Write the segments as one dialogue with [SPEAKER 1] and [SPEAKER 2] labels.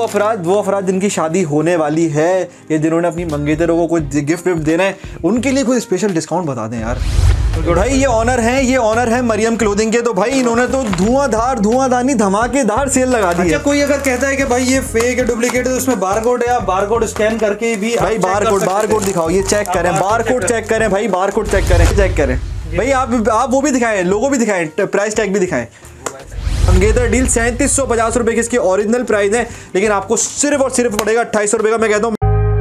[SPEAKER 1] वो अफराद जिनकी शादी होने वाली है या जिन्होंने अपनी मंगेतरों को कोई गिफ्ट विफ्ट देना है, उनके लिए कोई स्पेशल डिस्काउंट बता दें यार। तो भाई ये ऑनर है मरियम क्लोथिंग के। तो भाई इन्होंने तो धुआंधानी धमाकेदार सेल लगा दी है।
[SPEAKER 2] अच्छा, कोई अगर कहता है कि भाई ये फेक है, डुप्लीकेट है, तो उसमें बारकोड है, आप बारकोड स्कैन करके भी
[SPEAKER 1] भाई बारकोड दिखाओ, ये चेक करें, बारकोड चेक करें भाई, बारकोड चेक करें भाई। आप वो भी दिखाएं, लोगो भी दिखाएं, प्राइस टैग भी दिखाएं। मंगेतर डील 3750 रुपए की इसकी ओरिजिनल प्राइस है, लेकिन आपको सिर्फ और सिर्फ पड़ेगा 2800 रुपए का। मैं कहता हूँ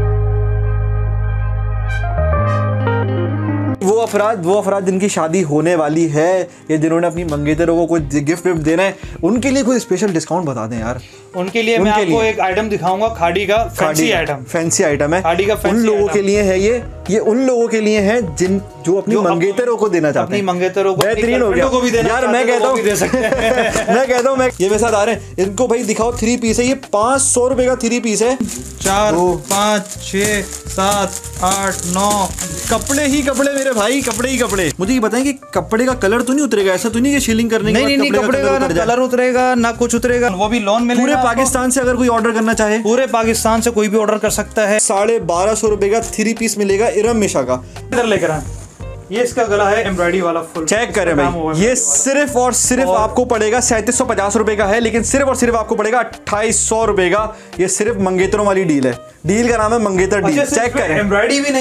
[SPEAKER 1] वो अफराद जिनकी शादी होने वाली है या जिन्होंने अपनी मंगेतरों को कोई गिफ्ट विफ्ट देना है, उनके लिए कोई स्पेशल डिस्काउंट बता दें यार।
[SPEAKER 2] उनके लिए मैं आपको एक आइटम दिखाऊंगा, खाड़ी का फैंसी आइटम है। खाड़ी का
[SPEAKER 1] उन लोगों के लिए है ये उन लोगों के लिए है जो अपनी मंगेतरों को देना चाहते हैं।
[SPEAKER 2] अपनी मंगेतरों को
[SPEAKER 1] बेहतरीन हो गया यार। मैं कहता हूँ ये मेरे साथ आ रहे हैं, इनको भाई दिखाओ। 3 पीस है ये, 500 रुपए का 3 पीस है। 4 5 6 7 8 9 कपड़े ही कपड़े मेरे भाई, कपड़े ही कपड़े। मुझे ये बताएं कि कपड़े का कलर तो नहीं उतरेगा? ऐसा तो नहीं कि शीलिंग करने के बाद
[SPEAKER 2] कपड़े का ना कलर उतरेगा ना कुछ उतरेगा, वो भी लोन मिलेगा।
[SPEAKER 1] पूरे पाकिस्तान से अगर कोई ऑर्डर करना चाहे,
[SPEAKER 2] पूरे पाकिस्तान से कोई भी ऑर्डर कर सकता है।
[SPEAKER 1] 1250 रुपए का 3 पीस मिलेगा इरम मिशा का।
[SPEAKER 2] इधर लेकर आए, ये इसका गला है एम्ब्रॉयडरी वाला फुल।
[SPEAKER 1] चेक करें भाई, ये सिर्फ और सिर्फ आपको पड़ेगा 3750 रुपए का है, लेकिन सिर्फ और सिर्फ आपको पड़ेगा 2800 रुपए का। ये सिर्फ मंगेतरों वाली डील है। डील का नाम है मंगेतर डील। चेक करें,
[SPEAKER 2] एम्ब्रॉयडरी भी नहीं।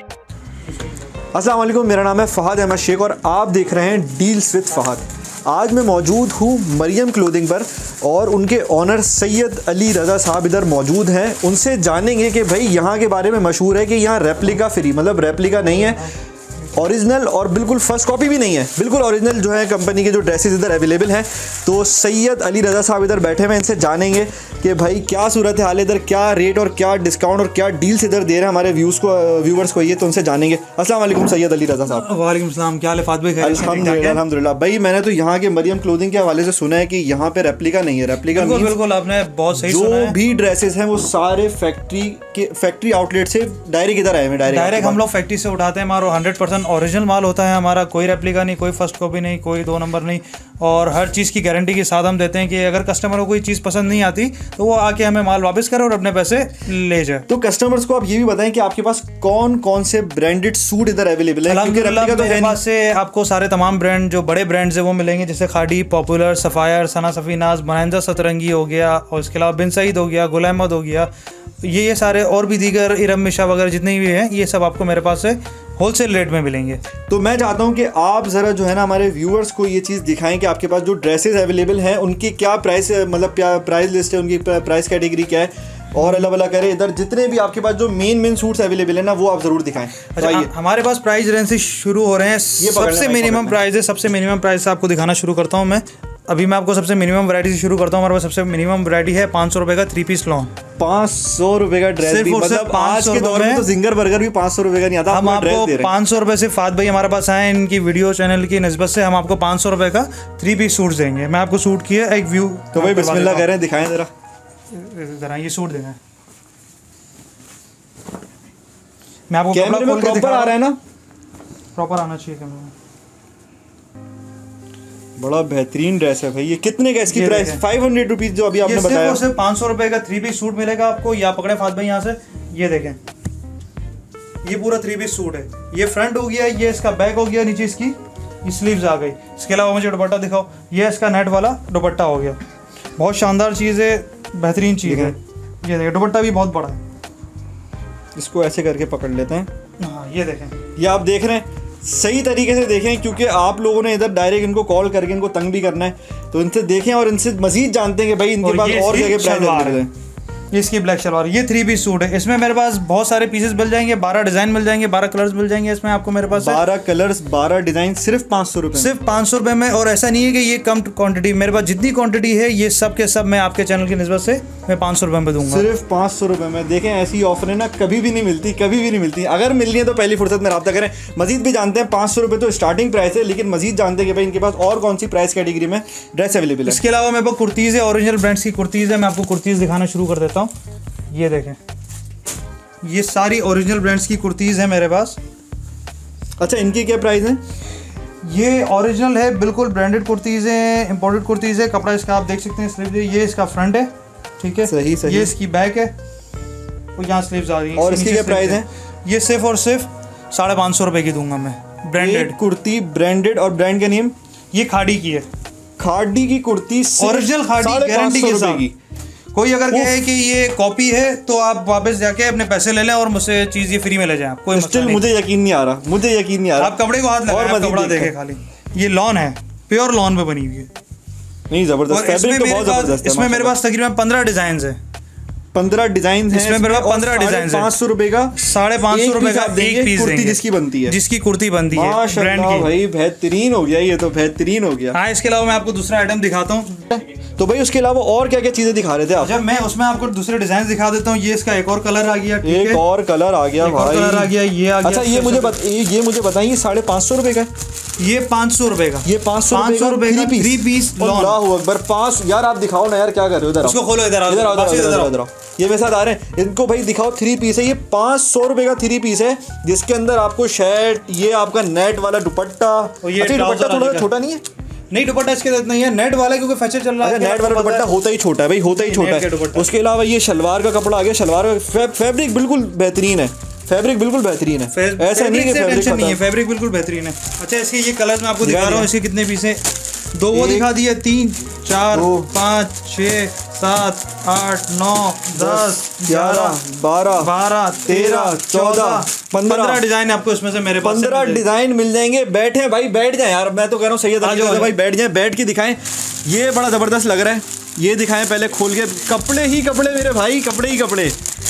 [SPEAKER 1] अस्सलाम वालेकुम, मेरा नाम है फहद अहमद शेख और आप देख रहे हैं डील्स विद फहद। आज मैं मौजूद हूँ मरियम क्लोथिंग पर और उनके ऑनर सैयद अली रज़ा साहब इधर मौजूद हैं। उनसे जानेंगे कि भाई यहाँ के बारे में मशहूर है कि यहाँ रेप्लिका फ्री, मतलब रेप्लिका नहीं है, ओरिजिनल और बिल्कुल फर्स्ट कॉपी भी नहीं है, बिल्कुल ओरिजिनल जो है कंपनी के जो ड्रेसेस इधर अवेलेबल हैं। तो सैयद अली रज़ा साहब इधर बैठे हुए हैं, इनसे जानेंगे कि भाई क्या सूरत हाल है इधर, क्या रेट और क्या डिस्काउंट और क्या डील्स इधर दे रहे हैं हमारे व्यूवर्स को। ये तो उनसे जानेंगे। अस्सलाम वालेकुम सैयद अली रज़ा साहब।
[SPEAKER 2] वालेकुम सलाम, क्या हाल है फातिमा भाई?
[SPEAKER 1] अल्हम्दुलिल्लाह भाई। मैंने तो यहाँ के मरियम क्लोथिंग के हवाले से सुना है कि यहाँ पे रेप्लिका नहीं है। रेप्लिका
[SPEAKER 2] बिल्कुल आपने बहुत सही सुना है।
[SPEAKER 1] जो भी ड्रेसेस हैं वो सारे फैक्ट्री आउटलेट से डायरेक्ट इधर आए हैं।
[SPEAKER 2] डायरेक्ट हम लोग फैक्ट्री से उठाते हैं, हमारा 100% ओरिजिनल माल होता है हमारा। कोई रेप्लिका नहीं, कोई फर्स्ट कॉपी नहीं, कोई 2 नंबर नहीं, और हर चीज़ की गारंटी के साथ हम देते हैं कि अगर कस्टमर को कोई चीज़ पसंद नहीं आती तो वो आके हमें माल वापस करे और अपने पैसे ले जाए।
[SPEAKER 1] तो कस्टमर्स को आप ये भी बताएं कि आपके पास कौन कौन से ब्रांडेड सूट इधर अवेलेबल है?
[SPEAKER 2] मेरे पास से आपको सारे तमाम ब्रांड जो बड़े ब्रांड्स है वो मिलेंगे, जैसे खाड़ी, पॉपुलर, सफ़ायर, सना सफ़ीनाज, बनाइंदा सतरंगी हो गया, और इसके अलावा बिन सईद हो गया, गुल अहमद हो गया, ये सारे और भी दीगर इरम मिशा वगैरह जितने भी हैं, ये सब आपको मेरे पास से होलसेल रेट में मिलेंगे।
[SPEAKER 1] तो मैं चाहता हूं कि आप ज़रा जो है ना हमारे व्यूअर्स को ये चीज़ दिखाएं कि आपके पास जो ड्रेसेस अवेलेबल हैं उनकी क्या प्राइस, मतलब क्या प्राइस लिस्ट है, उनकी प्राइस कैटेगरी क्या है, और अल्लाह भला करे इधर जितने भी आपके पास जो मेन सूट्स अवेलेबल है ना वो आप ज़रूर दिखाएं।
[SPEAKER 2] अच्छा, हमारे पास प्राइस रेंज से शुरू हो रहे हैं। सबसे मिनिमम प्राइस है, सबसे मिनिमम प्राइस से आपको दिखाना शुरू करता हूँ मैं। अभी मैं आपको सबसे मिनिमम वैरायटी से शुरू करता हूँ। हमारे पास सबसे मिनिमम वैरायटी है 500 रुपए का 3 पीस लॉन्ग।
[SPEAKER 1] 500 रुपए का ड्रेस भी, मतलब आज के दौर में तो जिंगर बर्गर भी 500 रुपए का नहीं आता।
[SPEAKER 2] हम आपको 500 रुपए से, फात भाई हमारे पास आए, इनकी वीडियो चैनल की निस्बत से हम आपको 500 रुपए का 3 पीस सूट देंगे। मैं आपको सूट की एक व्यू,
[SPEAKER 1] तो भाई बिस्मिल्लाह कह रहे हैं, दिखाएं जरा।
[SPEAKER 2] ये सूट देंगे मैं आपको।
[SPEAKER 1] कैमरे में प्रॉपर आ रहा है ना?
[SPEAKER 2] प्रॉपर आना चाहिए कैमरे में।
[SPEAKER 1] बड़ा बेहतरीन ड्रेस है भाई। ये कितने का इसकी प्राइस? 500 रुपीज जो अभी आपने बताया।
[SPEAKER 2] सिर्फ 500 रुपए का 3 पीस सूट मिलेगा आपको। या पकड़े फात भाई यहाँ से, ये देखें, ये पूरा 3 पीस सूट है। ये फ्रंट हो गया, ये इसका बैक हो गया, नीचे इसकी स्लीव्स आ गई। इसके अलावा मुझे दुपट्टा दिखाओ, ये इसका नेट वाला दुपट्टा हो गया। बहुत शानदार चीज़ है, बेहतरीन चीज़ है। ये देखें, दुपट्टा भी बहुत बड़ा है।
[SPEAKER 1] इसको ऐसे करके पकड़ लेते हैं।
[SPEAKER 2] हाँ, ये देखें,
[SPEAKER 1] ये आप देख रहे हैं, सही तरीके से देखें, क्योंकि आप लोगों ने इधर डायरेक्ट इनको कॉल करके इनको तंग भी करना है, तो इनसे देखें और इनसे मजीद जानते हैं कि भाई इनके पास और जगह प्राइस है।
[SPEAKER 2] इसकी ब्लैक शलवार, ये 3 पीस सूट है। इसमें मेरे पास बहुत सारे पीसेस मिल जाएंगे, 12 डिजाइन मिल जाएंगे, 12 कलर्स मिल जाएंगे। इसमें आपको मेरे पास
[SPEAKER 1] 12 कलर्स, 12 डिजाइन, सिर्फ 500 रुपए,
[SPEAKER 2] सिर्फ 500 रुपए में। और ऐसा नहीं है कि ये कम क्वांटिटी, मेरे पास जितनी क्वांटिटी है ये सब के सब मैं आपके चैनल की निस्बत से मैं 500 रुपए में दूंगा।
[SPEAKER 1] सिर्फ 500 रुपए में। देखें, ऐसी ऑफर ना कभी भी नहीं मिलती, कभी भी नहीं मिलती। अगर मिलनी है तो पहली फुर्सत में रब्ता करें। मजीद भी जानते हैं, 500 रुपए तो स्टार्टिंग प्राइस है, लेकिन मजीद जानते हैं कि भाई इनके पास और कौन सी प्राइस कैटेगरी में ड्रेस अवेलेबल है।
[SPEAKER 2] इसके अलावा मेरे पास कुर्तीज़ है, ओरिजिनल ब्रांड्स की कुर्तीज़ है। मैं आपको कुर्तीज़ दिखाना शुरू कर देता हूँ। ये देखें, ये सारी ओरिजिनल ब्रांड्स की कुर्तीज़ है मेरे पास।
[SPEAKER 1] अच्छा, इनकी क्या प्राइस है?
[SPEAKER 2] ये ओरिजिनल है, बिल्कुल ब्रांडेड कुर्तीज़ हैं, इंपोर्टेड कुर्तीज़ है। कपड़ा इसका आप देख सकते हैं, स्लीव, ये इसका फ्रंट है, ठीक है,
[SPEAKER 1] सही सही।
[SPEAKER 2] ये इसकी बैक है और यहाँ स्लीव्स आ रही हैं।
[SPEAKER 1] और इसकी क्या प्राइस है?
[SPEAKER 2] ये सिर्फ और सिर्फ 550 रुपए की दूंगा मैं। ब्रांडेड
[SPEAKER 1] कुर्ती, ब्रांडेड, और ब्रांड का नेम
[SPEAKER 2] ये खाड़ी की है,
[SPEAKER 1] खाड़ी की कुर्ती,
[SPEAKER 2] ओरिजिनल खाड़ी, गारंटी के साथ। कोई अगर कहे कि ये कॉपी है तो आप वापस जाके अपने पैसे ले लें और मुझसे चीज ये फ्री में ले जाएं, कोई
[SPEAKER 1] स्टिल मुझे यकीन नहीं आ रहा, मुझे यकीन नहीं आ रहा।
[SPEAKER 2] आप कपड़े को हाथ लगाएं, कपड़ा देखे खाली, ये लॉन है, प्योर लॉन पे बनी हुई है।
[SPEAKER 1] नहीं जबरदस्त, फैब्रिक तो बहुत जबरदस्त है।
[SPEAKER 2] इसमें मेरे पास तकरीबन 15 डिजाइन है।
[SPEAKER 1] 15 डिजाइन है
[SPEAKER 2] इसमें मेरे पास 15 डिजाइन है।
[SPEAKER 1] 500 रुपए का,
[SPEAKER 2] 550 रुपए का एक पीस
[SPEAKER 1] कुर्ती जिसकी बनती है,
[SPEAKER 2] जिसकी कुर्ती बनती है ब्रांड की।
[SPEAKER 1] भाई बेहतरीन हो गया, ये तो बेहतरीन हो गया।
[SPEAKER 2] हाँ, इसके अलावा मैं आपको दूसरा आइटम दिखाता हूँ।
[SPEAKER 1] तो भाई उसके अलावा और क्या क्या चीजें दिखा रहे थे आप?
[SPEAKER 2] जब मैं उसमें आपको दूसरे डिजाइन दिखा देता हूँ। ये इसका एक और कलर आ गया,
[SPEAKER 1] एक और कलर आ गया भाई,
[SPEAKER 2] कलर आ गया, ये आ गया।
[SPEAKER 1] अच्छा ये मुझे बताइए 550 रुपए का,
[SPEAKER 2] ये 500 रुपए का,
[SPEAKER 1] ये 500 रुपए का 3 पीस
[SPEAKER 2] लॉन।
[SPEAKER 1] अकबर 5 यार आप दिखाओ ना यार, क्या कर रहे हो? इधर
[SPEAKER 2] इसको खोलो, इधर आओ,
[SPEAKER 1] इधर ये मेरे साथ आ रहे हैं, इनको भाई दिखाओ। 3 पीस है, ये 500 रुपए का 3 पीस है, जिसके अंदर आपको शर्ट, ये आपका नेट वाला दुपट्टा। अच्छा दुपट्टा थोड़ा छोटा नहीं है?
[SPEAKER 2] नहीं, दुपट्टा इसके साथ नहीं है, नेट वाला, क्योंकि फैशन चल रहा है।
[SPEAKER 1] नेट वाला दुपट्टा होता ही छोटा है भाई, होता ही छोटा है। उसके अलावा ये शलवार का कपड़ा आ गया, शलवार का फैब्रिक बिल्कुल बेहतरीन है, फैब्रिक बिल्कुल बेहतरीन है, ऐसा नहीं है
[SPEAKER 2] टेंशन नहीं है, फैब्रिक बिल्कुल बेहतरीन है। अच्छा इसके ये कलर मैं आपको दिखा रहा हूँ, इसके कितने पीस है? 2 वो दिखा दिए, 3 4 5 6 7 8 9 10 11 12 13 14 15 डिजाइन आपको इसमें से मेरे पास
[SPEAKER 1] 15 डिजाइन मिल जाएंगे। बैठे भाई, बैठ जाए यार, मैं तो कह रहा हूँ सैयद भाई बैठ जाए, बैठ के दिखाएं। ये बड़ा जबरदस्त लग रहा है, ये दिखाएं पहले खोल के। कपड़े ही कपड़े मेरे भाई, कपड़े ही कपड़े।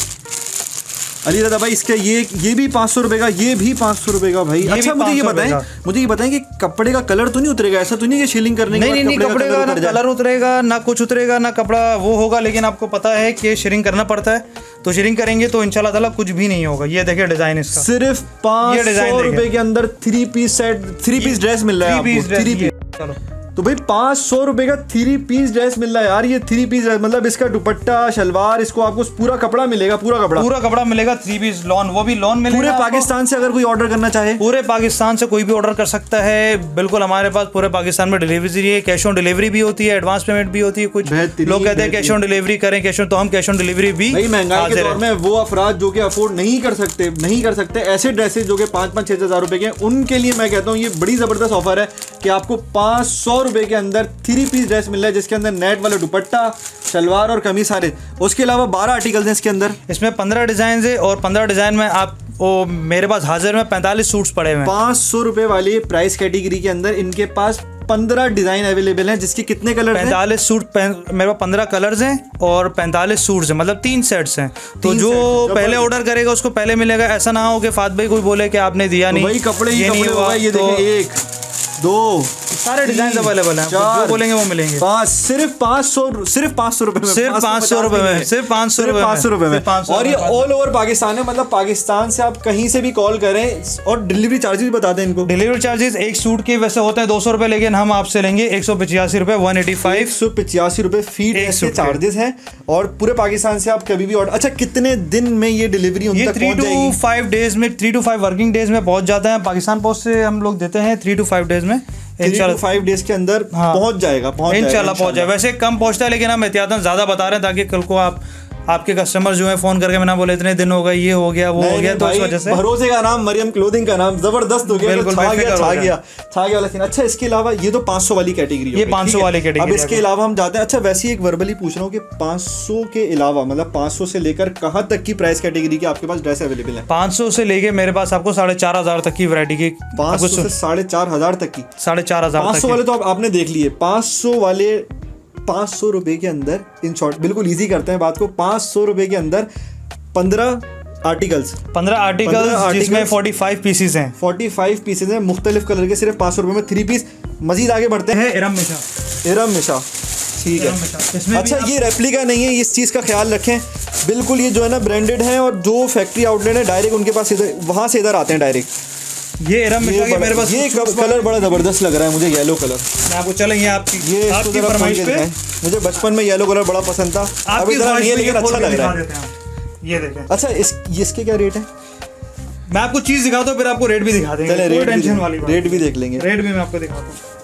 [SPEAKER 1] अली रज़ा भाई इसका ये भी 500 रुपए का, ये भी 500 रुपए का भाई। अच्छा मुझे ये बताएं कि कपड़े का कलर तो नहीं उतरेगा? ऐसा तो नहीं कि शीलिंग करने के बाद
[SPEAKER 2] नहीं, कपड़े का ना कलर उतरेगा, ना कुछ उतरेगा, ना कपड़ा वो होगा। लेकिन आपको पता है कि शेयरिंग करना पड़ता है, तो शेयरिंग करेंगे तो इंशाल्लाह ताला कुछ भी नहीं होगा। ये देखिए डिजाइन इसका,
[SPEAKER 1] सिर्फ 500 रुपए के अंदर 3 पीस सेट, 3 पीस ड्रेस मिल रहा है आपको। 3 पीस, चलो तो भाई 500 रुपए का 3 पीस ड्रेस मिल रहा है यार। ये 3 पीस ड्रेस मतलब इसका दुपट्टा, शलवार, इसको आपको पूरा कपड़ा मिलेगा, पूरा कपड़ा मिलेगा। 3 पीस लॉन, वो भी लॉन मिलेगा। पूरे पाकिस्तान से अगर कोई ऑर्डर करना चाहे, पूरे पाकिस्तान से कोई भी ऑर्डर कर सकता है। बिल्कुल हमारे पास पूरे पाकिस्तान में डिलीवरी है, कैश ऑन डिलीवरी भी होती है, एडवांस पेमेंट भी होती है। कुछ लोग कहते हैं कैश ऑन डिलीवरी करें, तो हम कैश ऑन डिलीवरी भी। महंगाई के दौर में वो अफराद जो कि अफोर्ड नहीं कर सकते ऐसे ड्रेसेस जो कि 5-6 हज़ार रुपए के, उनके लिए मैं कहता हूँ ये बड़ी जबरदस्त ऑफर है कि आपको 500 रुपए के अंदर 3 पीस ड्रेस मिल रहा है, जिसके अंदर नेट वाला दुपट्टा, शलवार और कमीज सारे। उसके अलावा 12 आर्टिकल्स हैं इसके अंदर। इसमें
[SPEAKER 2] 15 डिजाइन है और 15 डिजाइन में आप मेरे पास हाजिर में 45 सूट्स पड़े हुए हैं।
[SPEAKER 1] 500 रुपए वाली प्राइस कैटेगरी के अंदर इनके पास 15 डिजाइन अवेलेबल हैं, जिसके कितने कलर?
[SPEAKER 2] 45 सूट मेरे पास 15 कलर्स हैं और 45 सूट्स हैं, मतलब 3 सेट्स हैं। तो जो पहले ऑर्डर करेगा उसको पहले मिलेगा। ऐसा ना हो कि फात भाई कोई बोले कि आपने दिया नहीं।
[SPEAKER 1] भाई कपड़े ही कपड़े होगा। ये देखिए 1 2
[SPEAKER 2] सारे डिजाइन अवेलेबल हैं, जो बोलेंगे वो मिलेंगे।
[SPEAKER 1] सिर्फ 500 रुपए में,
[SPEAKER 2] सिर्फ 500 रुपए में।
[SPEAKER 1] और ये ऑल ओवर पाकिस्तान है, मतलब पाकिस्तान से आप कहीं से भी कॉल करें। और डिलीवरी चार्जेस भी बता दें इनको।
[SPEAKER 2] डिलीवरी चार्जेस एक सूट के वैसे होते हैं 200 रुपए, लेकिन हम आपसे लेंगे 185 रुपए,
[SPEAKER 1] 185 रुपए फीट ऐसे चार्जेस हैं। और पूरे पाकिस्तान से आप कभी भी ऑर्डर। अच्छा कितने दिन में ये डिलीवरी उन तक पहुंच जाएगी?
[SPEAKER 2] 3 to 5 वर्किंग डेज में पहुंच जाता है। पाकिस्तान पोस्ट से हम लोग देते हैं 3 to 5 डेज में।
[SPEAKER 1] 3 to 5 डेज के अंदर पहुंच जाएगा,
[SPEAKER 2] इंशाल्लाह पहुंच जाए। वैसे कम पहुंचता है, लेकिन हम एहतियातन ज्यादा बता रहे हैं ताकि कल को आपके कस्टमर जो है फोन करके मैं ना बोले इतने दिन हो गए, ये हो गया वो हो गया। तो इस वजह से
[SPEAKER 1] भरोसे का नाम, मरियम क्लोथिंग का नाम जबरदस्त हो गया, छा गया वाला। अच्छा इसके अलावा ये तो 500 वाली कैटेगरी,
[SPEAKER 2] ये 500 वाली कैटेगरी।
[SPEAKER 1] अब इसके अलावा हम जाते हैं। अच्छा वैसे एक वर्बली पूछ रहा हूँ कि 500 के अलावा मतलब 500 से लेकर कहाँ तक की प्राइस कैटेगरी के आपके पास ड्रेस अवेलेबल है?
[SPEAKER 2] 500 से लेके मेरे पास आपको 4,500 तक की वैरायटी की।
[SPEAKER 1] 500 से 4,500 तक की।
[SPEAKER 2] 4,500
[SPEAKER 1] 500 वाले तो आपने देख लिए। 500 वाले 500 रुपए के अंदर, इन शॉर्ट बिल्कुल इजी करते हैं बात को, 500 रुपए के अंदर 15 आर्टिकल्स
[SPEAKER 2] जिसमें 45 पीसेस हैं।
[SPEAKER 1] 45 पीसेस हैं मुख्तलिफ कलर के, सिर्फ 500 रुपए में 3 पीस। मजीद आगे बढ़ते हैं।
[SPEAKER 2] इरम मिशा
[SPEAKER 1] ठीक है। अच्छा ये रेप्लिका नहीं है, इस चीज़ का ख्याल रखें। बिल्कुल ये जो है ना ब्रांडेड है, और जो फैक्ट्री आउटलेट है डायरेक्ट उनके पास इधर वहाँ से इधर आते हैं डायरेक्ट।
[SPEAKER 2] ये इरम मिशा के मेरे पास
[SPEAKER 1] ये कलर बड़ा जबरदस्त लग रहा है मुझे, येलो कलर।
[SPEAKER 2] मैं आपको चलेंगे आपकी फरमाइश पे।
[SPEAKER 1] मुझे बचपन में येलो कलर बड़ा पसंद था, अभी जरा नहीं है लेकिन अच्छा लग रहा है।
[SPEAKER 2] ये देखें।
[SPEAKER 1] अच्छा इसके क्या रेट है?
[SPEAKER 2] मैं आपको चीज दिखाता हूँ, फिर आपको रेट भी दिखा देंगे।
[SPEAKER 1] चले रेट भी देख लेंगे।
[SPEAKER 2] रेट भी मैं आपको दिखाता हूँ।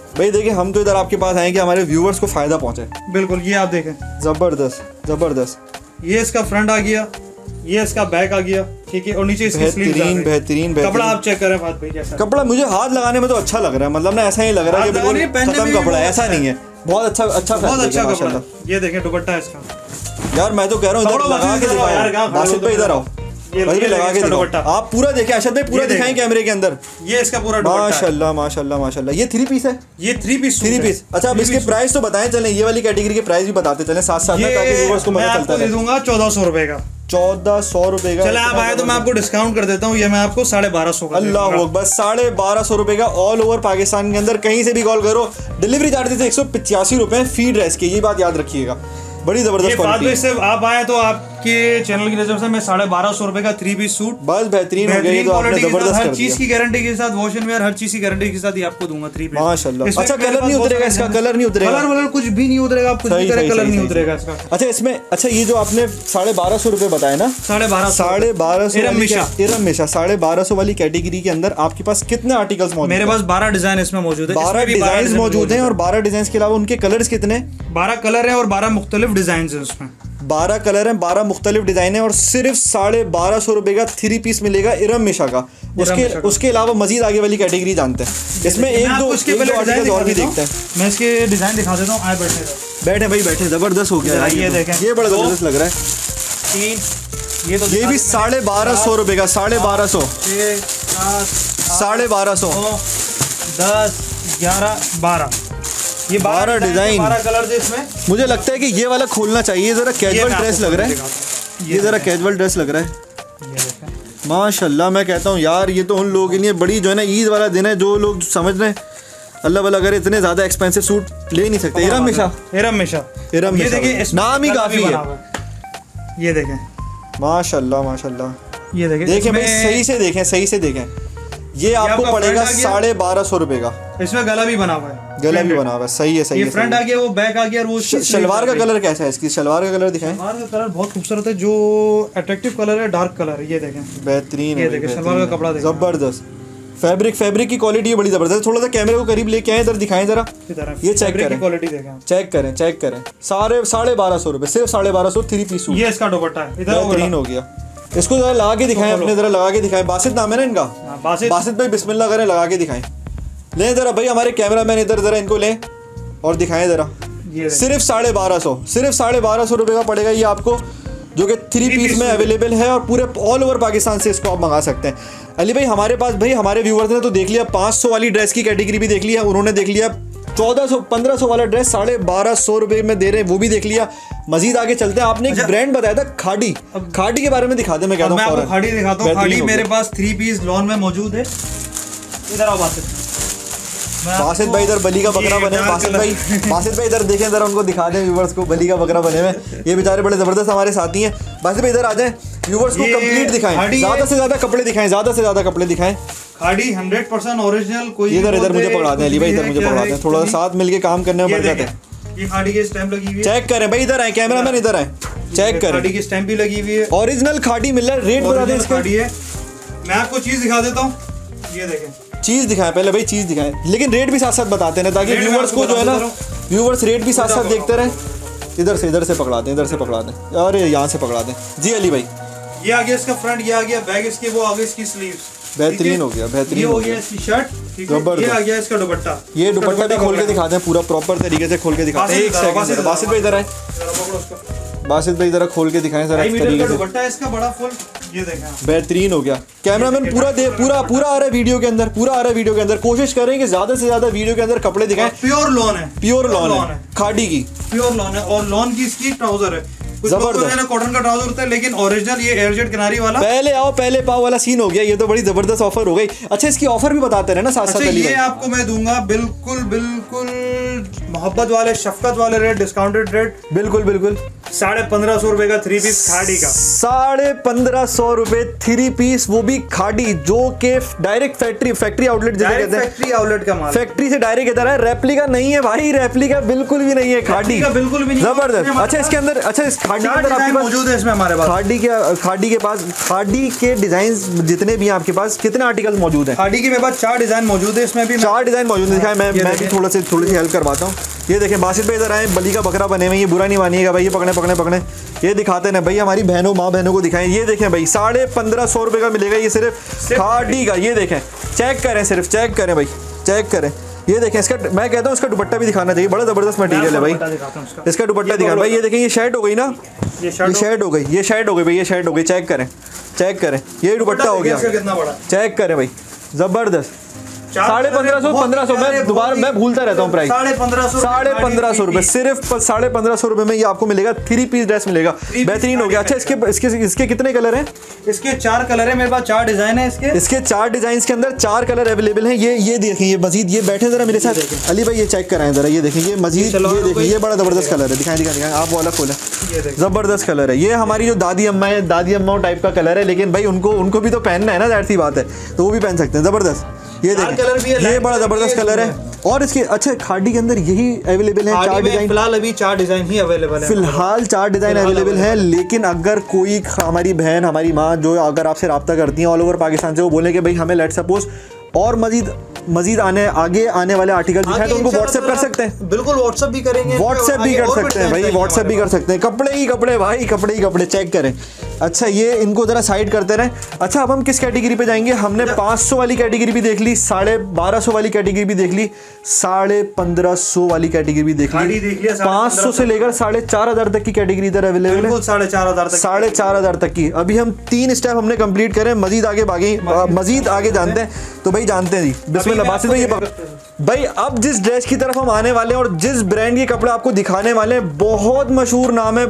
[SPEAKER 1] भाई देखिए हम तो इधर आपके पास आए कि हमारे व्यूवर्स को फायदा पहुंचे।
[SPEAKER 2] बिल्कुल, ये आप देखें,
[SPEAKER 1] जबरदस्त जबरदस्त।
[SPEAKER 2] ये इसका फ्रंट आ गया, ये इसका बैक आ गया, ठीक है, और नीचे इसकी स्लीव्स आ
[SPEAKER 1] बेहतरीन
[SPEAKER 2] गई।
[SPEAKER 1] बेहतरीन
[SPEAKER 2] कपड़ा
[SPEAKER 1] बेहतरीन।
[SPEAKER 2] आप चेक करें फात भाई कैसा है।
[SPEAKER 1] कपड़ा मुझे हाथ लगाने में तो अच्छा लग रहा है, मतलब ना ऐसा ही लग रहा है कि
[SPEAKER 2] हाथ लगाने
[SPEAKER 1] बिल्कुल
[SPEAKER 2] पहनने
[SPEAKER 1] खत्म
[SPEAKER 2] में भी
[SPEAKER 1] कपड़ा है,
[SPEAKER 2] बहुत
[SPEAKER 1] ऐसा
[SPEAKER 2] अच्छा
[SPEAKER 1] नहीं है। बहुत अच्छा अच्छा
[SPEAKER 2] बहुत
[SPEAKER 1] फैब्रिक
[SPEAKER 2] अच्छा
[SPEAKER 1] है
[SPEAKER 2] कपड़ा
[SPEAKER 1] माशाल्लाह।
[SPEAKER 2] है। ये देखें दुपट्टा है इसका।
[SPEAKER 1] यार मैं तो कह रहा हूँ इधर
[SPEAKER 2] कपड़ा
[SPEAKER 1] लगा के
[SPEAKER 2] इधर आओ यार,
[SPEAKER 1] दिखाओ,
[SPEAKER 2] कहाँ खड़े
[SPEAKER 1] बासित
[SPEAKER 2] हो
[SPEAKER 1] भाई
[SPEAKER 2] तुम?
[SPEAKER 1] इधर आओ,
[SPEAKER 2] ये
[SPEAKER 1] बस भी लगा के
[SPEAKER 2] इसका
[SPEAKER 1] दिखाओ।
[SPEAKER 2] दुपट्टा।
[SPEAKER 1] आप पूरा देखें अर्शद भाई, पूरा
[SPEAKER 2] ये देखें।
[SPEAKER 1] दिखाएं कैमरे के अंदर।
[SPEAKER 2] ये इसका पूरा दुपट्टा है।
[SPEAKER 1] माशाल्लाह माशाल्लाह माशाल्लाह। ये 3 पीस है,
[SPEAKER 2] ये 3 पीस
[SPEAKER 1] 3 पीस। अच्छा अब इसके प्राइस तो बताएं, चलें ये वाली कैटेगरी के प्राइस भी बताते चलें साथ साथ में, ताकि व्यूअर्स को
[SPEAKER 2] मैं
[SPEAKER 1] पता
[SPEAKER 2] आपको
[SPEAKER 1] चलता
[SPEAKER 2] दे
[SPEAKER 1] रहे।
[SPEAKER 2] दूंगा 1400 रुपए का।
[SPEAKER 1] 1400 रुपए का।
[SPEAKER 2] चले आप आए तो मैं आपको डिस्काउंट कर देता हूँ, ये मैं आपको 1250 का दे
[SPEAKER 1] अल्लाह
[SPEAKER 2] दूंगा।
[SPEAKER 1] अकबर, 1250 रुपए का ऑल ओवर पाकिस्तान के अंदर कहीं से भी कॉल करो। डिलीवरी चार्जेस 185 रुपए फी ड्रेस के, ये बात याद रखिएगा। बड़ी
[SPEAKER 2] ये
[SPEAKER 1] जबरदस्त
[SPEAKER 2] बात
[SPEAKER 1] क्वालिटी
[SPEAKER 2] से आप आए तो आपके चैनल की नजर से मैं 1250 रुपए का 3 पीस सूट
[SPEAKER 1] बस बेहतरीन हो गया, ये
[SPEAKER 2] बेहतरीन
[SPEAKER 1] तो आपने
[SPEAKER 2] क्वालिटी के साथ,
[SPEAKER 1] जबरदस्त
[SPEAKER 2] हर
[SPEAKER 1] कर
[SPEAKER 2] चीज
[SPEAKER 1] दिया
[SPEAKER 2] की गारंटी के साथ, वॉश एंड वेयर हर चीज की गारंटी के साथ ही आपको दूंगा 3 पीस।
[SPEAKER 1] माशाल्लाह।
[SPEAKER 2] इसमें
[SPEAKER 1] अच्छा
[SPEAKER 2] मेरे
[SPEAKER 1] कलर
[SPEAKER 2] पास
[SPEAKER 1] नहीं
[SPEAKER 2] बहुत
[SPEAKER 1] उतरेगा
[SPEAKER 2] सारे
[SPEAKER 1] इसका,
[SPEAKER 2] हैं।
[SPEAKER 1] कलर नहीं उतरेगा।
[SPEAKER 2] कलर वलर कुछ भी नहीं उतरेगा, आप कुछ भी करें कलर नहीं उतरेगा इसका।
[SPEAKER 1] अच्छा इसमें, अच्छा ये जो आपने 1250 रुपए बताए ना, 1250
[SPEAKER 2] इरम मिशा।
[SPEAKER 1] 1250 वाली कैटेगरी के अंदर आपके पास कितने आर्टिकल्स मौजूद
[SPEAKER 2] मेरे
[SPEAKER 1] हैं?
[SPEAKER 2] पास 12 डिजाइन इसमें मौजूद है।
[SPEAKER 1] 12
[SPEAKER 2] इसमें भी
[SPEAKER 1] डिजाइन मौजूद हैं, और 12 डिजाइन के अलावा उनके कलर्स कितने?
[SPEAKER 2] 12 कलर है और 12 मुख्तलिफ डिजाइन है उसमें।
[SPEAKER 1] 12 कलर हैं, 12 मुख्तलिफ डिजाइन है, और सिर्फ 1250 रुपए का 3 पीस मिलेगा इरम मिशा का। उसके अलावा मजीद आगे वाली कैटेगरी जानते हैं, इसमें एक दो आर्टिकल और भी देखते हैं।
[SPEAKER 2] मैं इसके डिजाइन दिखा देता हूँ, आए बैठे रहो।
[SPEAKER 1] बैठे भाई बैठे, जबरदस्त हो गया यार,
[SPEAKER 2] ये देखें,
[SPEAKER 1] ये बड़ा जबरदस्त लग रहा है।
[SPEAKER 2] 3 ये तो
[SPEAKER 1] ये भी 1250 रुपए का, 1250,
[SPEAKER 2] 6 7
[SPEAKER 1] 1250।
[SPEAKER 2] 10 11 12 ये
[SPEAKER 1] 12 डिजाइन।
[SPEAKER 2] 12 कलर थे इसमें।
[SPEAKER 1] मुझे लगता है कि ये वाला खोलना चाहिए, जरा कैजुअल ड्रेस लग रहा है, ये जरा कैजुअल ड्रेस लग रहा है।
[SPEAKER 2] ये देखें,
[SPEAKER 1] माशाल्लाह मैं कहता हूँ यार, ये तो उन लोगों के लिए बड़ी जो है ना ईद वाला दिन है, जो लोग समझ रहे हैं अल्लाह वाला अगर इतने ज्यादा एक्सपेंसिव सूट ले नहीं सकते। इरम मिशा,
[SPEAKER 2] इरम मिशा,
[SPEAKER 1] इरम
[SPEAKER 2] ये
[SPEAKER 1] मिशा,
[SPEAKER 2] देखिए इसमें
[SPEAKER 1] नाम ही
[SPEAKER 2] कलर
[SPEAKER 1] काफी
[SPEAKER 2] भी
[SPEAKER 1] है।
[SPEAKER 2] बना हुआ है। ये देखें,
[SPEAKER 1] माशाल्लाह माशाल्लाह।
[SPEAKER 2] ये देखें,
[SPEAKER 1] देखें भाई,
[SPEAKER 2] इसमें-
[SPEAKER 1] सही से देखें, सही से देखें। ये आपको
[SPEAKER 2] आपका
[SPEAKER 1] पड़ेगा
[SPEAKER 2] फ्रंट आ गया।
[SPEAKER 1] 1250 रुपए का।
[SPEAKER 2] इसमें गला भी बना हुआ है,
[SPEAKER 1] गला भी बना हुआ है, सही है सही
[SPEAKER 2] ये
[SPEAKER 1] है।
[SPEAKER 2] फ्रंट आ गया, वो बैक आ गया, और वो
[SPEAKER 1] शलवार का कलर कैसा है इसकी? शलवार का कलर दिखाएं।
[SPEAKER 2] शलवार का कलर बहुत खूबसूरत है, जो अट्रैक्टिव कलर है, डार्क कलर। ये देखें,
[SPEAKER 1] बेहतरीन
[SPEAKER 2] ये
[SPEAKER 1] है,
[SPEAKER 2] देखें,
[SPEAKER 1] बेहतरीन
[SPEAKER 2] शलवार का
[SPEAKER 1] है।
[SPEAKER 2] कपड़ा देखें।
[SPEAKER 1] जबरदस्त फैब्रिक की क्वालिटी बड़ी जबरदस्त। थोड़ा सा कैमरे को करीब लेके आए, इधर दिखाएं जरा, ये चेक करें,
[SPEAKER 2] क्वालिटी देखें आप।
[SPEAKER 1] चेक करें। सारे 1250 रुपए, सिर्फ 1250 3 पीस सूट।
[SPEAKER 2] ये इसका दुपट्टा है, इधर
[SPEAKER 1] बेहतरीन हो गया। इसको जरा लगा के दिखाएं, अपने जरा लगा के दिखाएं। बासित नाम है ना इनका? बासित भाई बिस्मिल्लाह करें, लगा के दिखाएं। लें जरा भाई, हमारे कैमरामैन इधर जरा इनको लें और दिखाएं जरा। सिर्फ 1250, सिर्फ 1250 रुपए का पड़ेगा ये आपको, जो कि 3 पीस में अवेलेबल है, और पूरे ऑल ओवर पाकिस्तान से इसको आप मंगा सकते हैं। अली भाई हमारे पास, भाई हमारे व्यूवर्स ने तो देख लिया, 500 वाली ड्रेस की कैटेगरी भी देख लिया, उन्होंने देख लिया 1400 1500 वाला ड्रेस 1250 रुपए में दे रहे हैं, वो भी देख लिया। मजीद आगे चलते हैं। आपने एक ब्रांड बताया था खाड़ी, खाड़ी के बारे में दिखा दे। मैं कहता हूँ
[SPEAKER 2] आपको खाड़ी दिखाता हूँ। खाड़ी मेरे पास 3 पीस लॉन में मौजूद है। इधर आओ
[SPEAKER 1] बासित भाई, इधर बली का बकरा बने। बासित भाई इधर देखें जरा, उनको दिखा दें व्यूवर्स को, बली का बकरा बने हुए। ये बेचारे बड़े जबरदस्त हमारे साथी हैं। बासित भाई इधर आ जाएं, व्यूवर्स को कंप्लीट दिखाएं, ज्यादा से ज्यादा कपड़े दिखाएं, ज्यादा से ज्यादा कपड़े दिखाएं।
[SPEAKER 2] खाड़ी 100% ओरिजिनल। कोई
[SPEAKER 1] इधर मुझे पकड़ा दें अली भाई, इधर मुझे पकड़ा दें, थोड़ा साथ मिलके काम करने में बढ़ जाते हैं।
[SPEAKER 2] ये खाड़ी की स्टैंप लगी हुई है,
[SPEAKER 1] चेक करें भाई, इधर आए कैमरामैन, इधर आए, चेक करें।
[SPEAKER 2] खाड़ी की स्टैंप भी लगी हुई है,
[SPEAKER 1] ओरिजिनल खाड़ी मिल रहा है। रेट बता दें इसका।
[SPEAKER 2] खाड़ी है। मैं आपको चीज दिखा देता हूँ, ये देखें,
[SPEAKER 1] चीज दिखाएं पहले भाई, चीज दिखाएं, लेकिन रेट भी साथ साथ बताते हैं, ताकि व्यूवर्स को जो है ना, व्यूवर्स रेट भी साथ साथ देखते रहे। इधर से पकड़ा दें, इधर से पकड़ा दें, अरे यहाँ से पकड़ा दें जी अली भाई।
[SPEAKER 2] ये आ गया इसका फ्रंट, ये आ गया बैक इसके, वो आ गया इसकी स्लीव्स।
[SPEAKER 1] बेहतरीन हो गया, बेहतरीन
[SPEAKER 2] हो गया इसकी शर्ट, ठीक है। ये आ गया इसका दुपट्टा।
[SPEAKER 1] ये दुपट्टा भी खोल के दिखाते हैं, पूरा प्रॉपर तरीके से खोल के दिखाते हैं। एक सेकंड, बासित भाई इधर आए, बासित भाई जरा खोल के दिखाएं जरा तरीके से।
[SPEAKER 2] दुपट्टा इसका बड़ा फुल, ये देखें,
[SPEAKER 1] बेहतरीन हो गया। कैमरामैन पूरा आ रहा है वीडियो के अंदर, पूरा आ रहा है वीडियो के अंदर। कोशिश करें कि ज्यादा से ज्यादा वीडियो के अंदर कपड़े दिखाएं।
[SPEAKER 2] प्योर लॉन है,
[SPEAKER 1] प्योर लॉन है, खाड़ी की
[SPEAKER 2] प्योर लॉन है, और लॉन की इसकी ट्राउजर है। कुछ लोगों को ना कॉटन का ट्राउजर होता है, लेकिन ओरिजिनल ये एयरजेट किनारी वाला।
[SPEAKER 1] पहले आओ पहले पाओ वाला सीन हो गया। ये तो बड़ी जबरदस्त ऑफर हो गई। अच्छा इसकी ऑफर भी बताते रहे ना साथ साथ।
[SPEAKER 2] ये आपको मैं दूंगा बिल्कुल मोहब्बत वाले, शफकत वाले रेट, डिस्काउंटेड रेट।
[SPEAKER 1] बिल्कुल
[SPEAKER 2] 1550 रुपए का 3 पीस खाड़ी का।
[SPEAKER 1] 1550 रुपए 3 पीस, वो भी खाड़ी, जो के डायरेक्ट फैक्ट्री आउटलेट जिसे कहते हैं।
[SPEAKER 2] फैक्ट्री आउटलेट का माल,
[SPEAKER 1] फैक्ट्री से डायरेक्ट इधर है। रेप्लिका नहीं है भाई, रेप्लिका बिल्कुल भी नहीं है, खाड़ी
[SPEAKER 2] बिल्कुल भी नहीं,
[SPEAKER 1] जबरदस्त। अच्छा इसके अंदर, अच्छा खाड़ी के अंदर आपके पास
[SPEAKER 2] मौजूद है इसमें हमारे पास।
[SPEAKER 1] खाड़ी के डिजाइन जितने भी हैं आपके पास, कितने आर्टिकल्स मौजूद हैं?
[SPEAKER 2] खाड़ी के मेरे पास 4 डिजाइन मौजूद है इसमें भी।
[SPEAKER 1] 4 डिजाइन मौजूद है। मैं भी थोड़ी सी हेल्प करवाता हूँ। ये देखें बासित भाई इधर आए, बली का बकरा बने हुए, ये बुरा नहीं मानिएगा भाई, ये पकड़े ये दिखाते ना भाई, हमारी बहनों माँ बहनों को दिखाएं। ये देखें भाई 1550 रुपये का मिलेगा ये सिर्फ खाड़ी का। ये देखें, चेक करें, सिर्फ चेक करें भाई, चेक करें। ये देखें इसका, मैं कहता हूँ इसका दुपट्टा भी दिखाना चाहिए, बड़ा ज़बरदस्त मटेरियल है भाई। इसका दुपट्टा दिखाना भाई। ये देखें, ये शर्ट हो गई ना, ये शर्ट हो गई भाई, ये शर्ट हो गई। चेक करें, ये दुपट्टा हो गया, चेक करें भाई, ज़बरदस्त। 1550, 1500, मैं भूलता रहता हूँ प्राइस। 1550 रुपये, सिर्फ 1550 रुपये में ये आपको मिलेगा। 3 पीस ड्रेस मिलेगा, बेहतरीन हो गया। अच्छा इसके कितने कलर हैं?
[SPEAKER 2] इसके 4 कलर है मेरे पास, 4 डिजाइन है इसके 4
[SPEAKER 1] डिजाइन के अंदर 4 कलर अवेलेबल हैं। ये देखें, ये मजीद, ये बैठे जरा मेरे साथ अली भाई, ये चेक कराएं जरा। ये देखें, ये मजीद, ये देखें, ये बड़ा जबरदस्त कलर है। दिखाएं आप वाला खोलें, जबरदस्त कलर है। ये हमारी जो दादी अम्मा टाइप का कलर है, लेकिन भाई उनको भी तो पहनना है ना, जाहिर सी बात है, तो वो भी पहन सकते हैं। जबरदस्त, ये देखें कलर भी है, ये बड़ा जबरदस्त कलर है। और इसके अच्छा खाड़ी के अंदर यही अवेलेबल है 4 डिजाइन।
[SPEAKER 2] फिलहाल अभी 4 डिजाइन ही अवेलेबल है,
[SPEAKER 1] फिलहाल 4 डिजाइन अवेलेबल है। लेकिन अगर कोई हमारी बहन, हमारी माँ जो अगर आपसे रब्ता करती हैं ऑल ओवर पाकिस्तान से, वो बोले कि भाई हमें लेट सपोज और मजीद आगे आने वाले आर्टिकल दिखाएं, तो उनको व्हाट्सएप कर सकते हैं।
[SPEAKER 2] बिल्कुल व्हाट्सएप भी करेंगे,
[SPEAKER 1] व्हाट्सएप भी कर सकते हैं भाई, व्हाट्सएप भी कर सकते हैं। कपड़े ही कपड़े भाई, कपड़े ही कपड़े, चेक करें। अच्छा ये इनको जरा साइड करते रहें। अच्छा अब हम किस कैटेगरी पे जाएंगे? हमने 500 वाली कैटेगरी भी देख ली, 1250 वाली कैटेगरी भी देख ली, 1550 वाली कैटेगरी भी देख ली, 500 से लेकर 4500 तक की कैटेगरी इधर अवेलेबल है, 4500 तक की। अभी हम 3 स्टेप हमने कंप्लीट करें, मजीद आगे जानते हैं। तो भाई जानते हैं जी, बिस्मिल्लाह। बासित भाई अब जिस ड्रेस की तरफ हम आने वाले हैं और जिस ब्रांड के कपड़े आपको दिखाने वाले हैं, बहुत मशहूर नाम है,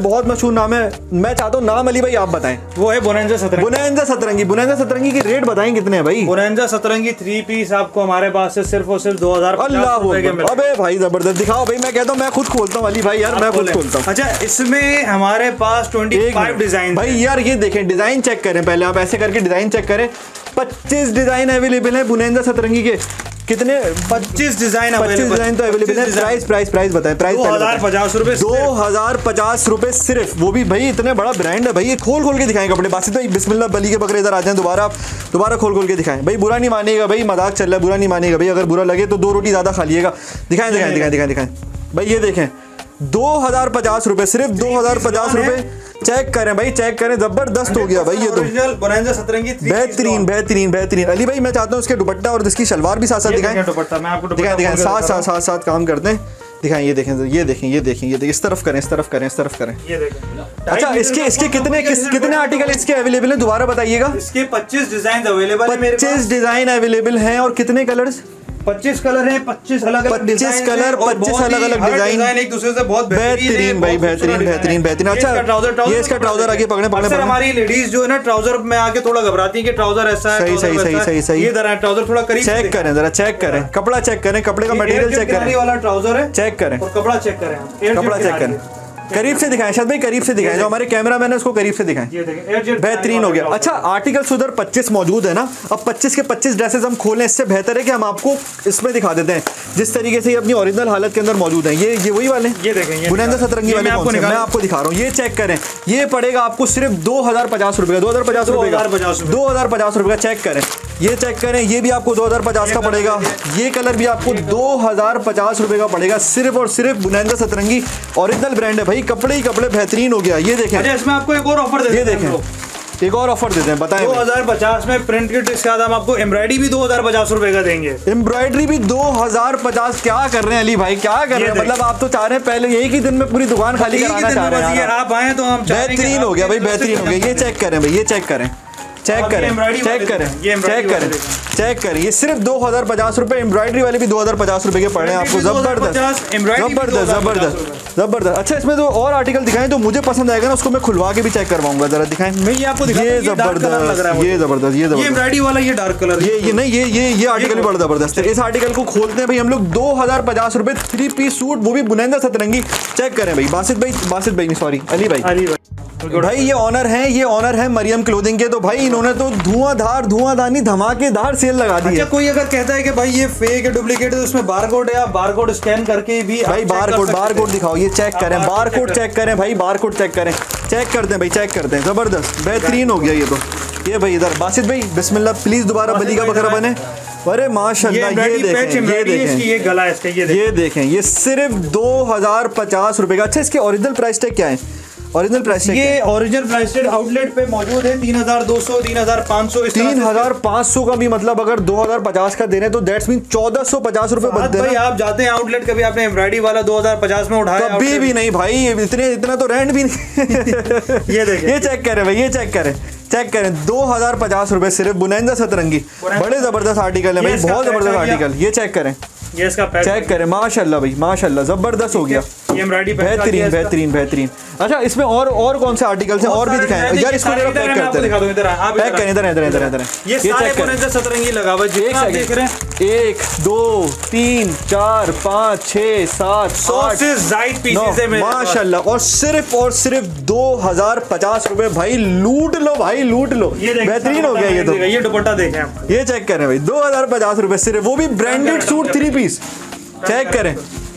[SPEAKER 1] मैं चाहता हूँ नाम अली भाई आप बताएं।
[SPEAKER 2] वो है बोनांजा सतरंगी।
[SPEAKER 1] बोनांजा सतरंगी के रेट बताएं कितने हैं भाई?
[SPEAKER 2] बोनांजा सतरंगी 3 पीस आपको हमारे पास से सिर्फ और सिर्फ 2000।
[SPEAKER 1] अबे भाई जबरदस्त, दिखाओ भाई। मैं कहता हूँ मैं खुद खोलता हूँ अली भाई, यार मैं खुद खोलता हूँ।
[SPEAKER 2] अच्छा इसमें हमारे पास 25 डिजाइन
[SPEAKER 1] भाई यार, ये देखें डिजाइन चेक करें पहले, आप ऐसे करके डिजाइन चेक करें। 25 डिजाइन अवेलेबल है बोनांजा सतरंगी के। कितने?
[SPEAKER 2] 25 डिजाइन
[SPEAKER 1] तो अवेलेबल है। प्राइस बताएं। प्राइस
[SPEAKER 2] 2050 रुपए,
[SPEAKER 1] 2050 रुपए सिर्फ, वो भी भाई इतने बड़ा ब्रांड है भाई। ये खोल के दिखाएं कपड़े। बासित भाई बिस्मिल्लाह, बली के बकरे इधर आ जाएं, दोबारा खोल के दिखाएं भाई। बुरा नहीं मानिएगा भाई, मजाक चल रहा है, बुरा नहीं मानिएगा भाई। अगर बुरा लगे तो 2 रोटी ज्यादा खा लिएगा। दिखाएं भाई, ये देखें 2050 रुपए, सिर्फ 2050 रुपए। चेक करें भाई, चेक करें, जबरदस्त हो गया भाई ये तो।
[SPEAKER 2] बोनांजा सतरंगी
[SPEAKER 1] बेहतरीन। अली भाई मैं चाहता हूँ इसके दुपट्टा और इसकी शलवार भी साथ साथ दिखाएं। दिखाएं साथ काम करते हैं। दिखाएं, ये देखें, इस तरफ करें।
[SPEAKER 2] ये देखें।
[SPEAKER 1] अच्छा इसके कितने आर्टिकल इसके अवेलेबल हैं, दोबारा बताइएगा।
[SPEAKER 2] इसके 25 डिजाइन अवेलेबल है,
[SPEAKER 1] 25 डिजाइन अवेलेबल हैं। और कितने कलर्स?
[SPEAKER 2] 25 कलर है, 25 अलग अलग
[SPEAKER 1] डिजाइन, एक
[SPEAKER 2] दूसरे से बहुत
[SPEAKER 1] बेहतरीन भाई, बेहतरीन। अच्छा ये इसका ट्राउजर आगे पकड़े।
[SPEAKER 2] हमारी लेडीज जो है ना ट्राउजर में आके थोड़ा घबराती है कि ट्राउजर ऐसा है।
[SPEAKER 1] सही।
[SPEAKER 2] ये ट्राउजर थोड़ा करीब
[SPEAKER 1] चेक करें, जरा चेक करें, कपड़ा चेक करें, कपड़े का मटेरियल चेक करें।
[SPEAKER 2] वाला ट्राउजर है,
[SPEAKER 1] चेक करें,
[SPEAKER 2] और कपड़ा चेक करें।
[SPEAKER 1] करीब से दिखाएं शायद भाई, करीब से दिखाएं। जो हमारे कैमरामैन है उसको करीब से दिखाएं। बेहतरीन हो गया। अच्छा आर्टिकल्स उधर 25 मौजूद है ना। अब 25 के 25 ड्रेसेस हम खोलें, इससे बेहतर है कि हम आपको इसमें दिखा देते हैं जिस तरीके से ये अपनी ओरिजिनल हालत के अंदर मौजूद है। ये वही वाले,
[SPEAKER 2] ये देखें
[SPEAKER 1] बोनांजा सतरंगी वाले, मैं आपको दिखा रहा हूँ। ये चेक करें, ये पड़ेगा आपको सिर्फ 2050 रुपये का। 2050 रुपये का। चेक करें, ये चेक करें, ये भी आपको 2050 का पड़ेगा। ये कलर भी आपको 2050 रुपये का पड़ेगा, सिर्फ और सिर्फ बोनांजा सतरंगी ओरिजिनल ब्रांड है भाई। कपड़े ही कपड़े, बेहतरीन हो गया। ये देखें,
[SPEAKER 2] इसमें आपको एक और ऑफर
[SPEAKER 1] ये देखें, एक और ऑफर देते हैं, बताएं।
[SPEAKER 2] 2050 में प्रिंट किट के साथ हम आपको एम्ब्रॉयडरी भी 2050 रुपए का देंगे।
[SPEAKER 1] एम्ब्रॉयडरी भी 2050? क्या कर रहे हैं अली भाई, क्या कर रहे हैं? मतलब आप तो चाह रहे हैं पहले एक ही दिन में पूरी दुकान खाली कराना चाह रहे हैं।
[SPEAKER 2] आप आए तो हम
[SPEAKER 1] बेहतरीन हो गया भाई, बेहतरीन हो गया। ये चेक करें भाई, ये चेक करें, चेक करें। ये सिर्फ 2050 रुपए। एम्ब्रॉयडरी वाले भी 2050 रुपए के पड़ रहे हैं आपको। जबरदस्त। अच्छा इसमें तो और आर्टिकल दिखाएं तो मुझे पसंद आएगा ना, उसको मैं खुलवा के भी चेक करवाऊंगा। जरा दिखाएं।
[SPEAKER 2] ये आपको
[SPEAKER 1] ये जबरदस्त।
[SPEAKER 2] ये एम्ब्रॉयडरी वाला, ये डार्क कलर,
[SPEAKER 1] ये नहीं, ये आर्टिकल भी बड़ा जबरदस्त है। इस आर्टिकल को खोलते हैं भाई हम लोग। 2050 रुपए 3 पीस सूट, वो भी बोनांजा सतरंगी। चेक करें भाई, बासित भाई नहीं, सॉरी अली भाई। भाई ये ऑनर है मरियम क्लोथिंग के। तो भाई इन्होंने तो धुआंधार धमाकेदार सेल लगा दी है।
[SPEAKER 2] अच्छा, कोई अगर कहता है कि भाई ये फेक है, डुप्लीकेट है, तो उसमें बारकोड है, आप बारकोड स्कैन करके भी
[SPEAKER 1] भाई बारकोड दिखाओ, ये चेक करें, बारकोड चेक करें भाई, बारकोड चेक करें, चेक करते हैं भाई, चेक करते हैं, जबरदस्त बेहतरीन हो गया ये तो। ये भाई इधर बासित भाई बिस्मिल्लाह, प्लीज दोबारा बली का बकरा बने। अरे माशाल्लाह, ये देखें,
[SPEAKER 2] ये गला है इसका,
[SPEAKER 1] ये देखें, ये सिर्फ 2050 रुपए का। अच्छा, इसके ओरिजिनल प्राइस टैग क्या है? ओरिजिनल प्राइस टैग,
[SPEAKER 2] ये ओरिजिनल प्राइस टैग आउटलेट पे मौजूद है 3200, 3500,
[SPEAKER 1] 3500 का भी मतलब अगर 2050 का दे रहे हैं तो दैट्स मीन 1450 रुपए बनते हैं।
[SPEAKER 2] भाई आप जाते हैं आउटलेट, कभी आपने एम्ब्रॉयडरी वाला 2050 में उठाया?
[SPEAKER 1] कभी भी नहीं भाई, इतना तो रेंट भी नहीं।
[SPEAKER 2] ये देखिए,
[SPEAKER 1] ये चेक करें भाई, ये चेक करें 2050 रुपए सिर्फ बुनैंदा सतरंगी। बड़े जबरदस्त आर्टिकल है भाई, बहुत जबरदस्त आर्टिकल। ये चेक करें,
[SPEAKER 2] ये इसका
[SPEAKER 1] चेक करें, माशाल्लाह भाई माशाल्लाह, जबरदस्त हो गया, बेहतरीन। अच्छा, इसमें और कौन से आर्टिकल्स हैं और भी दिखाएं यार, इसको जरा पैक करते हैं, पैक करें, इधर
[SPEAKER 2] ये सारे बुनैंदा सतरंगी लगा हुआ है, आप देख रहे हैं।
[SPEAKER 1] 1 2 3 4 5 6 7
[SPEAKER 2] 100 से ज़ायद पीसेस है
[SPEAKER 1] माशाल्लाह, और सिर्फ 2050 रुपए भाई, लूट लो भाई, लूट लो, बेहतरीन हो गया ये तो।
[SPEAKER 2] ये दुपट्टा देखें आप,
[SPEAKER 1] ये चेक करें भाई, 2050 रुपए सिर्फ, वो भी ब्रांडेड सूट 3 पीस। चेक करें,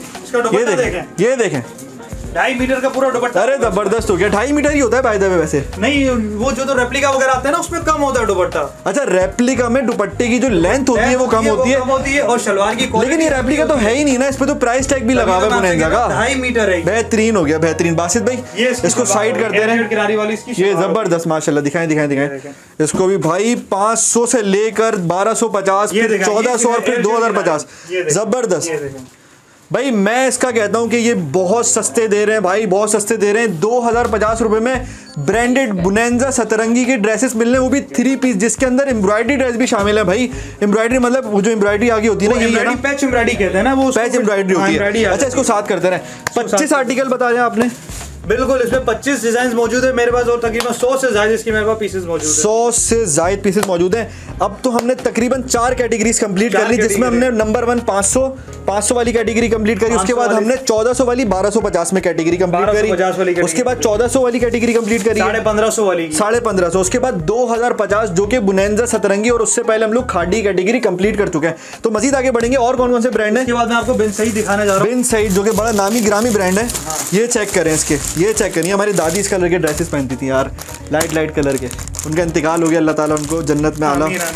[SPEAKER 1] ये देखें
[SPEAKER 2] 2.5 मीटर का पूरा दुपट्टा।
[SPEAKER 1] अरे जबरदस्त हो गया, 2.5 मीटर ही होता है बाय द वे वैसे।
[SPEAKER 2] नहीं, वो जो तो रेप्लिका वगैरह आते हैं ना, उसमें कम होता है दुपट्टा।
[SPEAKER 1] अच्छा, रेप्लिका में दुपट्टे की जो लेंथ होती है वो कम होती है
[SPEAKER 2] और शलवार की,
[SPEAKER 1] लेकिन ये रेप्लिका तो है ही नहीं ना, इस पे तो प्राइस टैग भी लगा हुआ है बुनैंदा का।
[SPEAKER 2] 2.5 मीटर है,
[SPEAKER 1] बेहतरीन हो गया, बेहतरीन। बासित भाई इसको साइड कर दे रहे हैं, ये जबरदस्त माशाल्लाह, दिखाएं इसको भी भाई, 500 से लेकर 1250, फिर 1400 और फिर 2050, जबरदस्त भाई। मैं इसका कहता हूं कि ये बहुत सस्ते दे रहे हैं भाई, बहुत सस्ते दे रहे हैं। 2050 रुपए में ब्रांडेड बुनैंदा सतरंगी के ड्रेसेस मिलने, वो भी 3 पीस, जिसके अंदर एम्ब्रॉयडरी ड्रेस भी शामिल है भाई। एम्ब्रॉयडरी मतलब वो जो एम्ब्रॉयडरी आगे होती है ना, ये ना
[SPEAKER 2] पैच एम्ब्रॉयडरी कहते हैं ना, वो
[SPEAKER 1] पैच एम्ब्रॉयडरी होती है। अच्छा, इसको साथ करते रहे। 25 आर्टिकल बता दें आपने।
[SPEAKER 2] बिल्कुल, इसमें 25 डिजाइन मौजूद है मेरे पास, और तकरीबन 100 से ज्यादा इसके मेरे पास पीसेस मौजूद है।
[SPEAKER 1] 100 से ज्यादा पीसेस मौजूद हैं। अब तो हमने तकरीबन 4 कैटेगरीज कंप्लीट कर ली, जिसमें हमने नंबर 1 500 वाली कैटेगरी कंप्लीट करी, उसके बाद हमने 1400 वाली 1250 में कैटेगरी कंप्लीट करी, उसके बाद 1400 वाली कैटेगरी कंप्लीट करी,
[SPEAKER 2] 1550 वाली,
[SPEAKER 1] 1550, उसके बाद 2050 जो कि बुनैंदा सतरंगी, और उससे पहले हम लोग खादी कैटेगरी कंप्लीट कर चुके हैं। तो मजीद आगे बढ़ेंगे। और कौन कौन से ब्रांड है?
[SPEAKER 2] इसके बाद मैं आपको बिन सईद दिखाने जा रहा हूं।
[SPEAKER 1] बिन सईद जो कि बड़ा नामी ग्रामी ब्रांड है। ये चेक करें, ये चेक करिए। हमारी दादी इस कलर के ड्रेसेस पहनती थी यार, लाइट कलर के। उनका इंतकाल हो गया, अल्लाह ताला उनको जन्नत में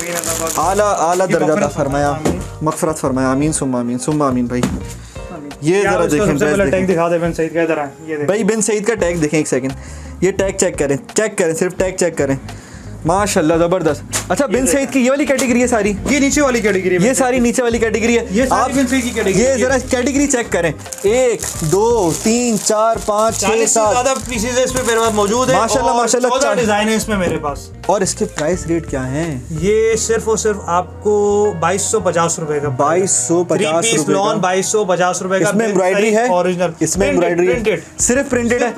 [SPEAKER 1] आला दर्जा अता फरमाया, मगफरत फरमाया। आमीन सुम्मा आमीन भाई। ये जरा देखें,
[SPEAKER 2] टैग दिखा दे बिन सईद का, इधर ये
[SPEAKER 1] भाई बिन सईद का टैग देखें, एक सेकंड, ये टैग चेक करें, सिर्फ टैग चेक करें, माशाल्लाह जबरदस्त। अच्छा, बिन सईद की ये वाली कैटेगरी है सारी,
[SPEAKER 2] ये नीचे वाली कैटेगरी,
[SPEAKER 1] ये सारी नीचे वाली कैटेगरी है।
[SPEAKER 2] ये आप बिन सईद की कैटेगरी,
[SPEAKER 1] ये जरा कैटेगरी चेक करें। 1 2 3 4 5 6 7
[SPEAKER 2] ज्यादा पीसेस इसमें मेरे पास मौजूद है,
[SPEAKER 1] माशाल्लाह
[SPEAKER 2] 14 डिजाइन है इसमें मेरे पास।
[SPEAKER 1] और इसके प्राइस रेट क्या हैं?
[SPEAKER 2] ये सिर्फ और सिर्फ आपको 2250 रुपए का,
[SPEAKER 1] 2250 रुपए
[SPEAKER 2] लॉन 2250 रुपए का।
[SPEAKER 1] इसमें एम्ब्रॉयडरी है
[SPEAKER 2] ओरिजिनल,
[SPEAKER 1] इसमें एम्ब्रॉयडरी है, सिर्फ प्रिंटेड है।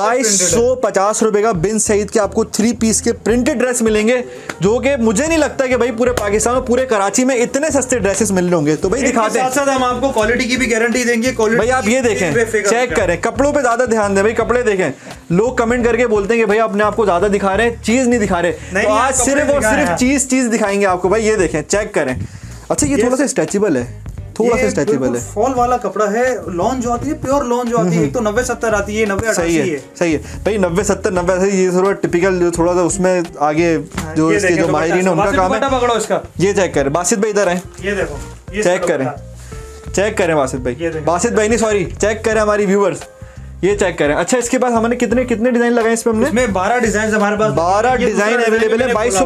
[SPEAKER 1] 2250 रुपए का बिन सईद के आपको 3 पीस के प्रिंटेड ड्रेस मिलेंगे, जो कि मुझे नहीं लगता कि भाई पूरे पाकिस्तान और पूरे कराची में इतने सस्ते ड्रेसेस मिल रहे होंगे। तो भाई दिखाते हैं,
[SPEAKER 2] साथ साथ हम आपको क्वालिटी की भी गारंटी देंगे।
[SPEAKER 1] भाई आप ये देखें, चेक करें, कपड़ों पे ज्यादा ध्यान दें भाई, कपड़े देखें। लोग कमेंट करके बोलते हैं कि भाई अपने आप को ज्यादा दिखा रहे हैं, चीज नहीं दिखा रहे, तो आज सिर्फ और सिर्फ चीज दिखाएंगे आपको भाई। ये देखें, चेक करें। अच्छा, ये थोड़ा सा स्ट्रेचेबल है, थोड़ा सा स्ट्रेचेबल है,
[SPEAKER 2] फॉल वाला कपड़ा है। लॉन जो आती है, प्योर लॉन जो आती है, तो 90-70 आती है, 90-88 है।
[SPEAKER 1] सही है भाई, 90-70 ये थोड़ा टिपिकल, जो थोड़ा सा उसमें आगे जो इसके जो माहिरीन है उनका काम है।
[SPEAKER 2] पकड़ो इसका,
[SPEAKER 1] ये चेक करें। बासित भाई इधर आए,
[SPEAKER 2] ये देखो,
[SPEAKER 1] चेक करें बासित भाई नहीं, सॉरी, चेक करें हमारी व्यूअर्स, ये चेक करें। अच्छा, इसके बाद हमने कितने डिजाइन लगाए इस पे? हमने
[SPEAKER 2] 12 डिजाइन हमारे पास,
[SPEAKER 1] 12 डिजाइन अवेलेबल है।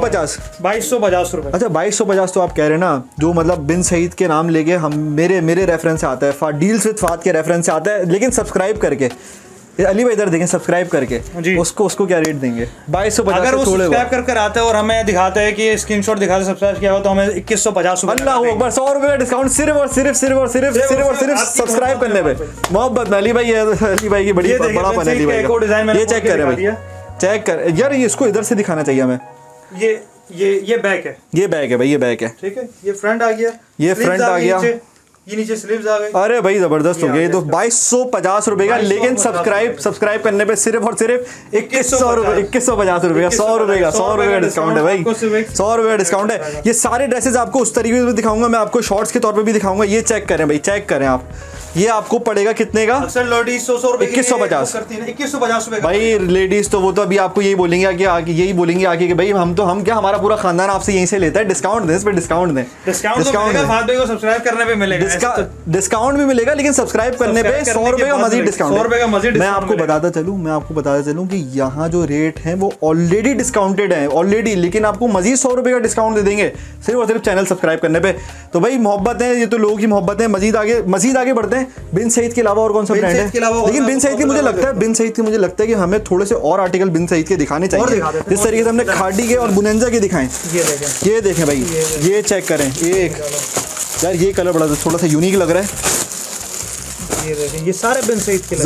[SPEAKER 1] 2250
[SPEAKER 2] रुपए।
[SPEAKER 1] अच्छा, 2250 तो आप कह रहे हैं ना, जो मतलब बिन सईद के नाम लेके हम मेरे रेफरेंस से आता है, डील्स विद फहद के रेफरेंस से आता है, लेकिन सब्सक्राइब करके। अली भाई इधर देखें, सब्सक्राइब करके उसको क्या रेट देंगे? 2250।
[SPEAKER 2] अगर वो सब्सक्राइब कर आते हैं और हमें दिखाते हैं कि स्क्रीनशॉट दिखाते सब्सक्राइब किया हो, तो हमें 2150
[SPEAKER 1] अल्लाह अकबर, 100 रुपए का डिस्काउंट सिर्फ और सिर्फ सब्सक्राइब करने पे। मोहब्बत अली भाई की बड़ी बड़ापन है अली भाई का। ये चेक करें भाई, चेक कर यार, ये इसको इधर से दिखाना चाहिए हमें।
[SPEAKER 2] ये बैक है,
[SPEAKER 1] ये बैक है भाई, ये बैक है,
[SPEAKER 2] ठीक है। ये फ्रंट आ गया,
[SPEAKER 1] ये फ्रंट आ गया,
[SPEAKER 2] ये नीचे स्लीव्स आ गई।
[SPEAKER 1] अरे भाई जबरदस्त हो गया ये तो 2250 रुपए का, लेकिन सब्सक्राइब करने पे सिर्फ और सिर्फ 2150 रुपए, 2150 रुपए का, 100 रुपए का, 100 रुपए का डिस्काउंट है भाई, 100 रुपए का डिस्काउंट है। ये सारे ड्रेसेस आपको उस तरीके से दिखाऊंगा, मैं आपको शॉर्ट्स के तौर पे भी दिखाऊंगा। ये चेक करें भाई, चेक करें आप, ये आपको पड़ेगा कितने का?
[SPEAKER 2] 2150 रुपए,
[SPEAKER 1] 2150 रुपए भाई। लेडीज तो वो तो अभी आपको यही बोलेंगे कि आगे, यही बोलेंगे आगे कि भाई हम क्या, हमारा पूरा खानदान आपसे यहीं से लेता है, डिस्काउंट दें, इस पे डिस्काउंट दें,
[SPEAKER 2] सब्सक्राइब करने पे मिलेगा,
[SPEAKER 1] डिस्काउंट भी मिलेगा, लेकिन सब्सक्राइब करने पे 100 रुपए का मजीद डिस्काउंट। मैं आपको बताता चलूं कि यहाँ जो रेट है वो ऑलरेडी डिस्काउंटेड है ऑलरेडी, लेकिन आपको मजीद 100 रुपए का डिस्काउंट दे देंगे सिर्फ और सिर्फ चैनल सब्सक्राइब करने पे। तो भाई मोहब्बत है, ये तो लोगों की मोहब्बत है। मजीद आगे बढ़ते हैं। बिन सईद के अलावा और कौन सा ब्रांड है? लेकिन बिन सईद की मुझे लगता है कि हमें थोड़े से और आर्टिकल बिन सईद के दिखाने चाहिए, जिस तरीके से हमने खादी के और बुनेंजा के दिखाएं। ये देखें भाई, ये चेक करें, यार ये कलर बड़ा थोड़ा सा यूनिक लग रहा है।
[SPEAKER 2] ये देखें, ये सारे बिन सईद के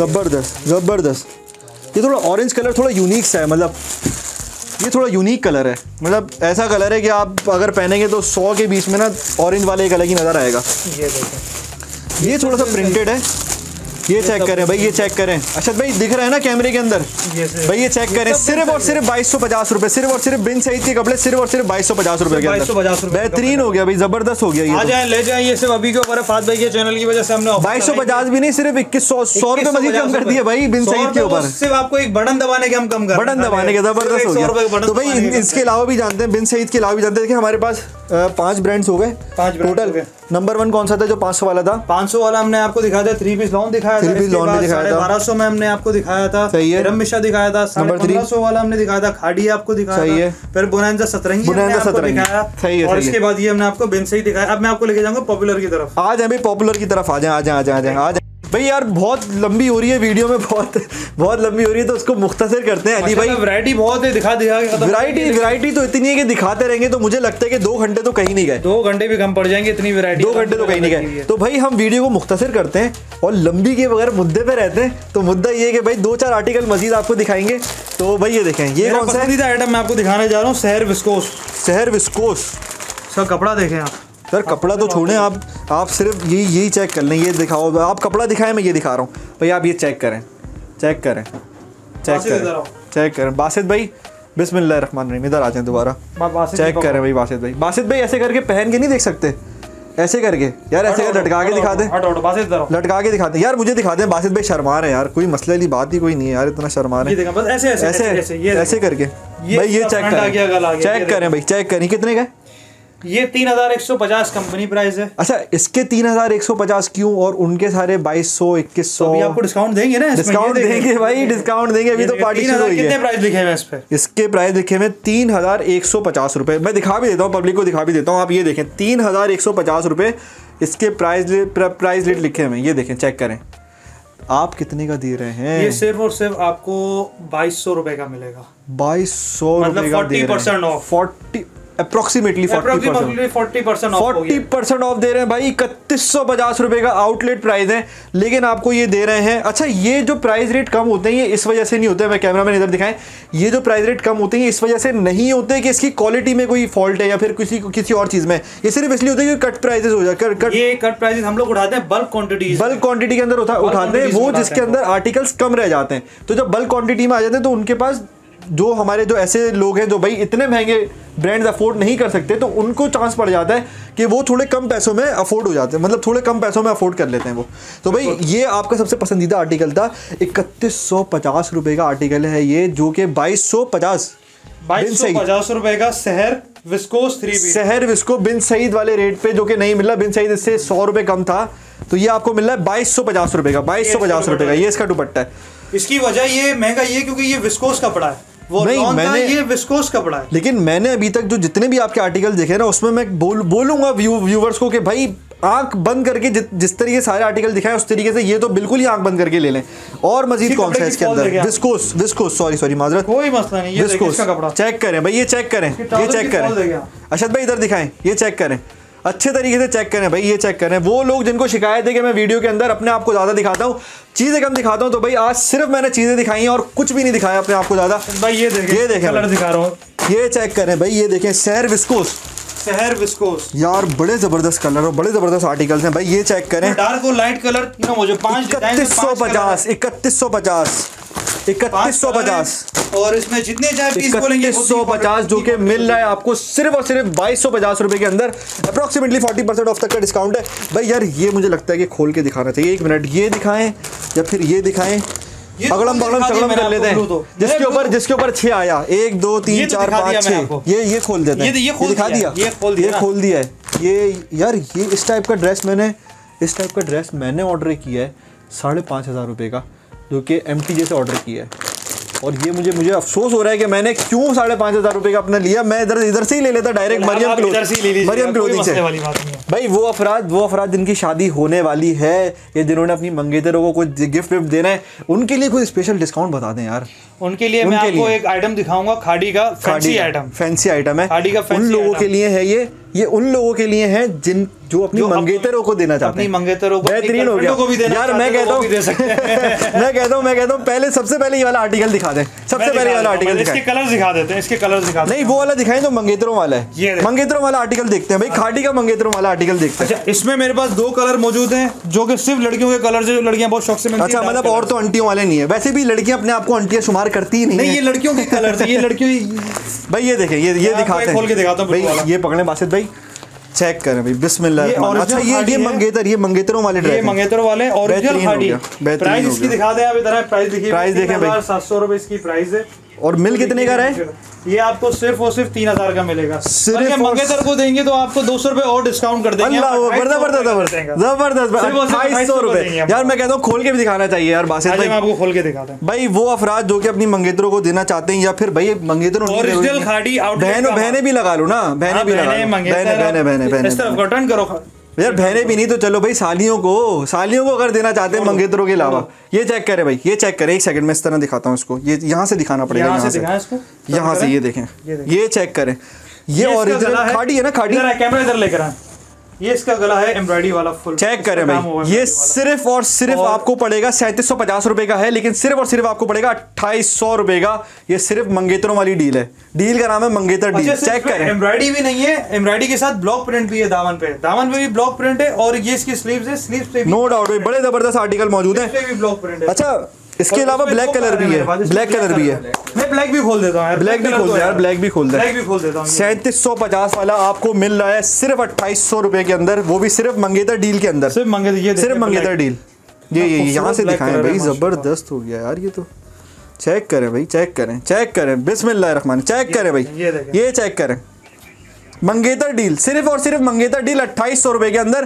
[SPEAKER 1] जबरदस्त। ये थोड़ा ऑरेंज कलर थोड़ा यूनिक सा है, मतलब ये थोड़ा यूनिक कलर है, मतलब ऐसा कलर है कि आप अगर पहनेंगे तो 100 के बीच में ना ऑरेंज वाले एक अलग ही नज़र आएगा।
[SPEAKER 2] ये देखें,
[SPEAKER 1] ये थोड़ा सा प्रिंटेड है। ये चेक करें भाई, ये चेक करें। अच्छा भाई दिख रहा है ना कैमरे के अंदर? भाई ये चेक करें, सिर्फ और सिर्फ 2250 रुपए, सिर्फ और सिर्फ बिन सईद के कपड़े सिर्फ और सिर्फ 2250 रुपए के अंदर। बेहतरीन हो गया भाई, जबरदस्त हो गया। ये
[SPEAKER 2] आ जाए ले जाए, ये सिर्फ अभी के ऊपर फात भाई के चैनल की वजह से हमने
[SPEAKER 1] 2250 भी नहीं, सिर्फ 2100 रुपए मजीद कम कर दिए भाई बिन सईद के ऊपर।
[SPEAKER 2] सिर्फ आपको एक बटन दबाने के हम कम कर,
[SPEAKER 1] बटन दबाने के, जबरदस्त हो गया। तो भाई इसके अलावा भी जानते हैं, बिन सईद के अलावा भी जानते हैं कि हमारे पास 5 ब्रांड्स हो गए टोटल। नंबर 1 कौन सा था जो 500 वाला था?
[SPEAKER 2] 500 वाला हमने आपको दिखाया था, 3 पीस लॉन दिखाया था,
[SPEAKER 1] 3 पीस लॉन भी दिखाया था,
[SPEAKER 2] 1200 में हमने आपको दिखाया था,
[SPEAKER 1] सही है,
[SPEAKER 2] रमिशा दिखाया था, 1500 वाला हमने दिखाया था, खाड़ी आपको दिखाया
[SPEAKER 1] सही है,
[SPEAKER 2] फिर बुनेंजा सतरंगी दिखाया,
[SPEAKER 1] सही है,
[SPEAKER 2] और इसके बाद ये हमने आपको बिन सईद दिखाया। अब मैं आपको लेके जाऊंगा पॉपुलर की तरफ।
[SPEAKER 1] आ जाए भाई, पॉपुलर की तरफ आ जाए भाई। यार बहुत लंबी हो रही है वीडियो में, बहुत लंबी हो रही है, तो उसको मुख्तसर करते हैं। अली भाई
[SPEAKER 2] वैरायटी बहुत है, दिखा
[SPEAKER 1] वैरायटी तो इतनी है कि दिखाते रहेंगे तो मुझे लगता है कि 2 घंटे तो कहीं नहीं गए,
[SPEAKER 2] 2 घंटे भी कम पड़ जाएंगे, इतनी वैरायटी
[SPEAKER 1] 2 घंटे तो कहीं नहीं गए। तो भाई हम वीडियो को मुख्तसर करते हैं और लंबी के बगैर मुद्दे पे रहते हैं। तो मुद्दा ये है कि भाई 2-4 आर्टिकल मजीद आपको दिखाएंगे। तो भाई ये देखें, ये कौन सा
[SPEAKER 2] आइटम मैं आपको दिखाने जा रहा हूँ, शहर विस्कोस। सर कपड़ा देखें आप,
[SPEAKER 1] सर कपड़ा तो छोड़ें, आप सिर्फ यही चेक कर लें। ये दिखाओ, आप कपड़ा दिखाएं, मैं ये दिखा रहा हूँ भाई। आप ये चेक करें। बासित भाई बिस्मिल्लाहिर्रहमानिर्रहीम, इधर आ जाएं दोबारा, चेक करें भाई। बासित भाई ऐसे करके पहन के नहीं देख सकते, ऐसे करके यार, ऐसे लटका के दिखा दें, लटका के दिखाते यार, मुझे दिखा दें। बासित भाई शर्मा रहे हैं यार, कोई मसले वाली बात ही कोई नहीं है यार, इतना शर्मा रहे हैं ऐसे करके भाई। ये चेक करें भाई, चेक करें कितने का है?
[SPEAKER 2] ये 3150 कंपनी प्राइस है।
[SPEAKER 1] अच्छा, इसके 3150 क्यों और उनके सारे 2200 2100?
[SPEAKER 2] तो अभी आपको डिस्काउंट देंगे ना?
[SPEAKER 1] डिस्काउंट देंगे भाई, डिस्काउंट देंगे। अभी तो पार्टी शुरू हुई है।
[SPEAKER 2] कितने प्राइस लिखे हैं इस पे?
[SPEAKER 1] इसके प्राइस लिखे हैं 3150 रुपए। मैं दिखा भी देता हूँ, पब्लिक को दिखा भी देता हूँ। आप ये देखें, 3150 रुपए इसके प्राइस रेट लिखे हैं। ये देखें, चेक करें आप कितने का दे रहे हैं।
[SPEAKER 2] ये सिर्फ और सिर्फ आपको 2200 रुपए का मिलेगा।
[SPEAKER 1] 2200 रुपए का दे रहे हैं, अप्रोक्सीमेटली 40% ऑफ दे रहे हैं भाई। 3150 रुपए का आउटलेट प्राइस है, लेकिन आपको ये दे रहे हैं। अच्छा, ये जो प्राइस रेट कम होते हैं ये इस वजह से नहीं होते, मैं कैमरामैन इधर दिखाएं, ये जो प्राइस रेट कम होते हैं इस वजह से नहीं होते कि इसकी क्वालिटी में कोई फॉल्ट है या फिर किसी और चीज में। ये सिर्फ इसलिए होता है कि कट प्राइसेस हो जाए।
[SPEAKER 2] ये कट प्राइसेस हम लोग उठाते हैं बल्क क्वांटिटी के अंदर
[SPEAKER 1] उठाते हैं, वो जिसके अंदर आर्टिकल्स कम रह जाते हैं। तो जब बल्क क्वांटिटी में आ जाते हैं तो उनके पास जो हमारे जो ऐसे लोग हैं जो भाई इतने महंगे ब्रांड्स अफोर्ड नहीं कर सकते, तो उनको चांस पड़ जाता है कि वो थोड़े कम पैसों में अफोर्ड हो जाते हैं, मतलब थोड़े कम पैसों में अफोर्ड कर लेते हैं वो। तो भाई ये आपका सबसे पसंदीदा आर्टिकल था। 3150 रुपए का आर्टिकल है ये, जो कि 2250
[SPEAKER 2] रुपए का शहर
[SPEAKER 1] विस्को बिन सईद वाले रेट पे, जो कि नहीं मिल रहा। बिन सईद इससे 100 रुपए कम था, तो ये आपको मिल रहा है 2250 रुपए का। 2250 रुपए का ये इसका दुपट्टा है।
[SPEAKER 2] इसकी वजह ये महंगा ये क्योंकि ये विस्कोस कपड़ा है, वो नहीं मैंने ये विस्कोस कपड़ा है।
[SPEAKER 1] लेकिन मैंने अभी तक जो जितने भी आपके आर्टिकल देखे ना, उसमें मैं बोलूंगा व्यूवर्स को कि भाई आंख बंद करके जिस तरीके सारे आर्टिकल दिखाए उस तरीके से ये तो बिल्कुल ही आंख बंद करके ले लें। और मजीद कौन सा है इसके अंदर? विस्कोस सॉरी माजरत,
[SPEAKER 2] कोई मसला नहीं, ये विस्कोस कपड़ा
[SPEAKER 1] चेक करें भाई, ये चेक करें। अशद भाई इधर दिखाएं, ये चेक करें अच्छे तरीके से, चेक करें भाई, ये चेक करें। वो लोग जिनको शिकायत है कि मैं वीडियो के अंदर अपने आप को ज़्यादा दिखाता हूँ, चीज़ें कम दिखाता हूँ, तो भाई आज सिर्फ मैंने चीज़ें दिखाई हैं और कुछ भी नहीं दिखाया अपने आप को ज़्यादा।
[SPEAKER 2] भाई ये देखें कलर दिखा रहा हूँ,
[SPEAKER 1] ये चेक करें भाई, ये देखें शहर विस्कोस।
[SPEAKER 2] शहर विस्कोस।
[SPEAKER 1] यार बड़े जबरदस्त कलर और बड़े जबरदस्त आर्टिकल्स हैं भाई, ये चेक करें।
[SPEAKER 2] डार्क और लाइट कलर तीनों मुझे
[SPEAKER 1] 3150 3150
[SPEAKER 2] और इसमें जितने चाहे पीस बोलेंगे
[SPEAKER 1] 3150 जो कि मिल रहा है आपको सिर्फ और सिर्फ 2250 रुपए के अंदर। अप्रोक्सीमेटली 40% ऑफ तक का डिस्काउंट है भाई। यार ये मुझे लगता है कि खोल के दिखाना चाहिए। एक मिनट, ये दिखाएं या फिर ये दिखाएं, अगड़म बगड़म चगड़म कर लेते हैं। जिसके ऊपर 6 आया, 1 2 3 4 5 6, ये खोल देते हैं। ये दिखा दिया, ये खोल दिया है। ये यार ये इस टाइप का ड्रेस मैंने ऑर्डर किया है 5500 रुपये का, जो कि एम्प्टी जैसे ऑर्डर किया है। और ये मुझे अफसोस हो रहा है कि मैंने क्यों 5500 रुपये का अपना लिया। मैं इधर से ही ले लेता डायरेक्ट मरियम क्लोथिंग से। भाई वो अफराद जिनकी शादी होने वाली है या जिन्होंने अपनी मंगेतरों को कुछ गिफ्ट विफ्ट देना है, उनके लिए कोई स्पेशल डिस्काउंट बता दें यार।
[SPEAKER 2] उनके लिए मैं आपको एक आइटम दिखाऊंगा, खाड़ी का फैंसी आइटम है। खाड़ी का
[SPEAKER 1] उन लोगों के लिए है ये उन लोगों के लिए है जो अपनी मंगेतरों को देना चाहते हैं।
[SPEAKER 2] अपनी मंगेतरों को,
[SPEAKER 1] बेहतरीन हो गया यार। मैं कहता हूँ पहले सबसे पहले ये वाला आर्टिकल दिखा दें। सबसे पहले वाला आर्टिकल
[SPEAKER 2] इसके कलर दिखा देते हैं। इसके कलर दिखा
[SPEAKER 1] नहीं, वो वाला दिखाएं जो मंगेतरों वाला है। मंगेतरों वाला आर्टिकल देखते हैं भाई। खाड़ी का मंगेतरों वाला आर्टिकल देखते हैं।
[SPEAKER 2] इसमें मेरे पास 2 कलर मौजूद हैं जो कि सिर्फ लड़कियों के कलर जो लड़कियां बहुत शौक से।
[SPEAKER 1] अच्छा, मतलब और तो आंटियों वाले नहीं है। वैसे भी लड़कियां अपने आप को आंटियां शुमार करती ही नहीं।
[SPEAKER 2] ये लड़कियों के कलर ये लड़कियों
[SPEAKER 1] भाई ये देखें, ये दिखाते हैं।
[SPEAKER 2] खोल के दिखाता हूं
[SPEAKER 1] भाई। ये पकड़े बासित भाई, चेक करें भाई। बिस्मिल्लाह। अच्छा ये मंगेतरों वाले ड्रेस,
[SPEAKER 2] ये मंगेतरों वाले ओरिजिनल खाड़ी। प्राइस इसकी दिखा दें आप इधर। प्राइस देखिए,
[SPEAKER 1] प्राइस देखें भाई।
[SPEAKER 2] 700 रुपए इसकी प्राइस है।
[SPEAKER 1] और मिल कितने का है?
[SPEAKER 2] ये आपको सिर्फ और सिर्फ 3000 का मिलेगा। सिर्फ मंगेतर को देंगे तो आपको 200 रुपए और डिस्काउंट कर देंगे।
[SPEAKER 1] जबरदस्त 2800 रुपए। यार मैं कहता हूँ खोल के भी दिखाना चाहिए यार बासित भाई।
[SPEAKER 2] आपको खोल के दिखाते हैं
[SPEAKER 1] भाई। वो अफराद जो कि अपनी मंगेतरों को देना चाहते हैं, या फिर भाई मंगेतरों
[SPEAKER 2] ओरिजिनल खाड़ी
[SPEAKER 1] बहनें भी लगा लो ना, बहनें भी लगा लो।
[SPEAKER 2] इस तरफ टर्न करो
[SPEAKER 1] यार। बहनें भी नहीं तो चलो भाई, सालियों को अगर देना चाहते हैं मंगेतरों के अलावा। ये चेक करें भाई, ये चेक करें। एक सेकंड में इस तरह दिखाता हूँ इसको। ये यहाँ से दिखाना पड़ेगा, यहाँ से। ये देखें, ये चेक करें। ये ओरिजिनल खाड़ी है ना। खाड़ी
[SPEAKER 2] कैमरा इधर लेकर आए। ये इसका गला है एम्ब्रॉयडरी वाला फुल।
[SPEAKER 1] चेक करें भाई। ये सिर्फ और सिर्फ आपको पड़ेगा 3750 रुपए का है, लेकिन सिर्फ और सिर्फ आपको पड़ेगा 2800 रुपए का। ये सिर्फ मंगेतरों वाली डील है। डील का नाम है मंगेतर डील। चेक करें।
[SPEAKER 2] एम्ब्रॉयडरी भी नहीं है, एम्ब्रॉयडरी के साथ ब्लॉक प्रिंट भी है। दामन पे भी ब्लॉक प्रिंट है। और ये इसकी स्लीव्स है। स्लीव्स पे
[SPEAKER 1] नो डाउट भाई बड़े जबरदस्त आर्टिकल मौजूद है। अच्छा, इसके अलावा ब्लैक कलर भी है। ब्लैक कलर भी है।
[SPEAKER 2] मैं ब्लैक भी खोल देता हूँ यार।
[SPEAKER 1] ब्लैक भी खोल दे यार। ब्लैक भी खोल दे।
[SPEAKER 2] 3750
[SPEAKER 1] वाला आपको मिल रहा है सिर्फ 2800 रुपए के अंदर, वो भी सिर्फ मंगेतर डील के अंदर। सिर्फ मंगेतर डील। ये यहाँ से दिखाएं भाई। जबरदस्त हो गया यार ये तो। चेक करें भाई, चेक करें। बिस्मिल्लाहिर्रहमान। चेक करें भाई, ये चेक करें। मंगेतर डील, सिर्फ और सिर्फ मंगेतर डील 2800 रुपए के अंदर।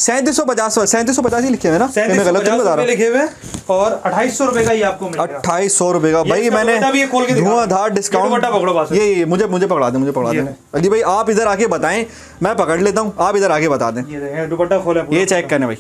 [SPEAKER 1] 3750 ही लिखे हुए ना, मैं गलत नहीं बता रहा।
[SPEAKER 2] लिखे हुए और 2800 रुपए का ही आपको मिलेगा।
[SPEAKER 1] 2800 रुपए का भाई। मैंने धुआंधार डिस्काउंट। ये मुझे पकड़ा दें अली भाई। आप इधर आके बताएं, मैं पकड़ लेता हूँ। आप इधर आके बता दें।
[SPEAKER 2] दुपट्टा खोले।
[SPEAKER 1] ये चेक करें भाई,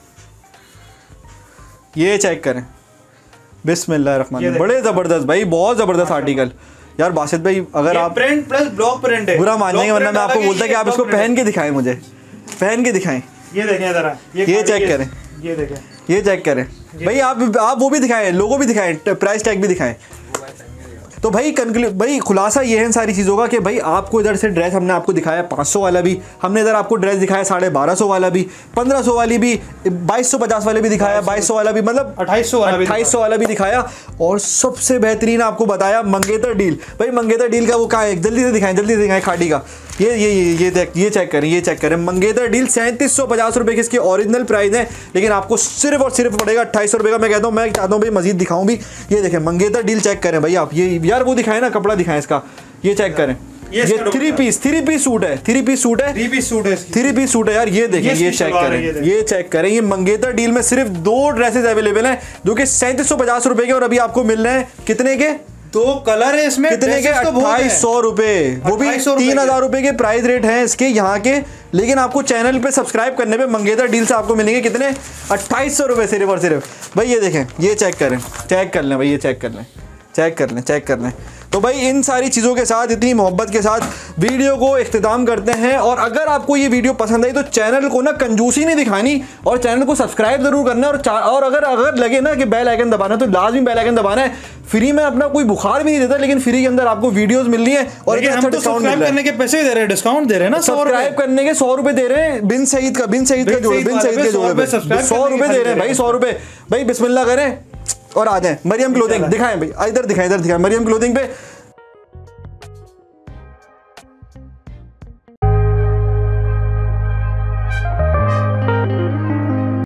[SPEAKER 1] ये चेक करें। बिस्मिल्लाहिर्रहमान। बड़े जबरदस्त भाई, बहुत जबरदस्त आर्टिकल यार बासित भाई। अगर आप
[SPEAKER 2] प्रिंट प्लस ब्लॉक प्रिंट है,
[SPEAKER 1] बुरा मान जाएंगे, वरना मैं आपको बोलता कि आप इसको पहन के दिखाएं। मुझे पहन के दिखाएं।
[SPEAKER 2] ये देखें जरा,
[SPEAKER 1] ये चेक करें।
[SPEAKER 2] ये देखें,
[SPEAKER 1] ये चेक करें भाई। आप वो भी दिखाएं, लोगो भी दिखाएं, प्राइस टैग भी दिखाएं। तो भाई खुलासा ये है इन सारी चीज़ों का कि भाई आपको इधर से ड्रेस हमने आपको दिखाया 500 वाला भी, हमने इधर आपको ड्रेस दिखाया 1250 वाला भी, 1500 वाली भी, 2250 वाले भी दिखाया, 2200 वाला भी, मतलब 2800 वाला भी दिखाया। और सबसे बेहतरीन आपको बताया मंगेतर डील। भाई मंगेतर डील का वो कहाँ है? जल्दी से दिखाएं खाड़ी का। ये चेक करें। मंगेतर डील 3750 रुपये की इसकी ओरिजिनल प्राइस है, लेकिन आपको सिर्फ और सिर्फ पड़ेगा 2800 रुपये का। मैं चाहता हूँ भाई मजीद दिखाऊँ भी। ये देखें मंगेतर डील चेक करें भाई आप। ये यार वो दिखाएं ना, कपड़ा दिखाएं इसका। ये चेक करें। ये 3 पीस सूट है। 3 पीस सूट है यार। ये देखिए, ये चेक करें। ये मंगेतर डील में सिर्फ 2 ड्रेसेस अवेलेबल हैं जो कि 3750 रुपए के, और अभी आपको मिल रहे हैं कितने के?
[SPEAKER 2] 2 कलर है इसमें।
[SPEAKER 1] कितने के? 2800 रुपए। वो भी 3000 रुपए के प्राइस रेट हैं इसके यहाँ के, लेकिन आपको चैनल पे सब्सक्राइब करने पे मंगेतर डील से आपको मिलेंगे कितने? 2800 रुपए सिर्फ और सिर्फ। भाई ये देखें, ये चेक करें, चेक कर लें भाई, ये चेक कर लें। तो भाई इन सारी चीज़ों के साथ, इतनी मोहब्बत के साथ वीडियो को इख्तिताम करते हैं। और अगर आपको ये वीडियो पसंद आई तो चैनल को ना कंजूसी नहीं दिखानी और चैनल को सब्सक्राइब जरूर करना है। और अगर लगे ना कि बेल आइकन दबाना तो लाजमी बेल आइकन दबाना है। फ्री में अपना कोई बुखार भी नहीं देता, लेकिन फ्री के अंदर आपको वीडियोस मिल रही है और
[SPEAKER 2] लेकिन हम तो सब्सक्राइब करने के पैसे दे रहे हैं, डिस्काउंट दे रहे हैं ना,
[SPEAKER 1] सब्सक्राइब करने के 100 रुपए दे रहे हैं। बिन सईद का जोड़े 100 रुपए दे रहे हैं भाई, 100 रुपए। भाई बिस्मिल्लाह करें और आ जाएं। मरियम क्लोथिंग दिखाएं भाई, इधर दिखाएं मरियम क्लोथिंग पे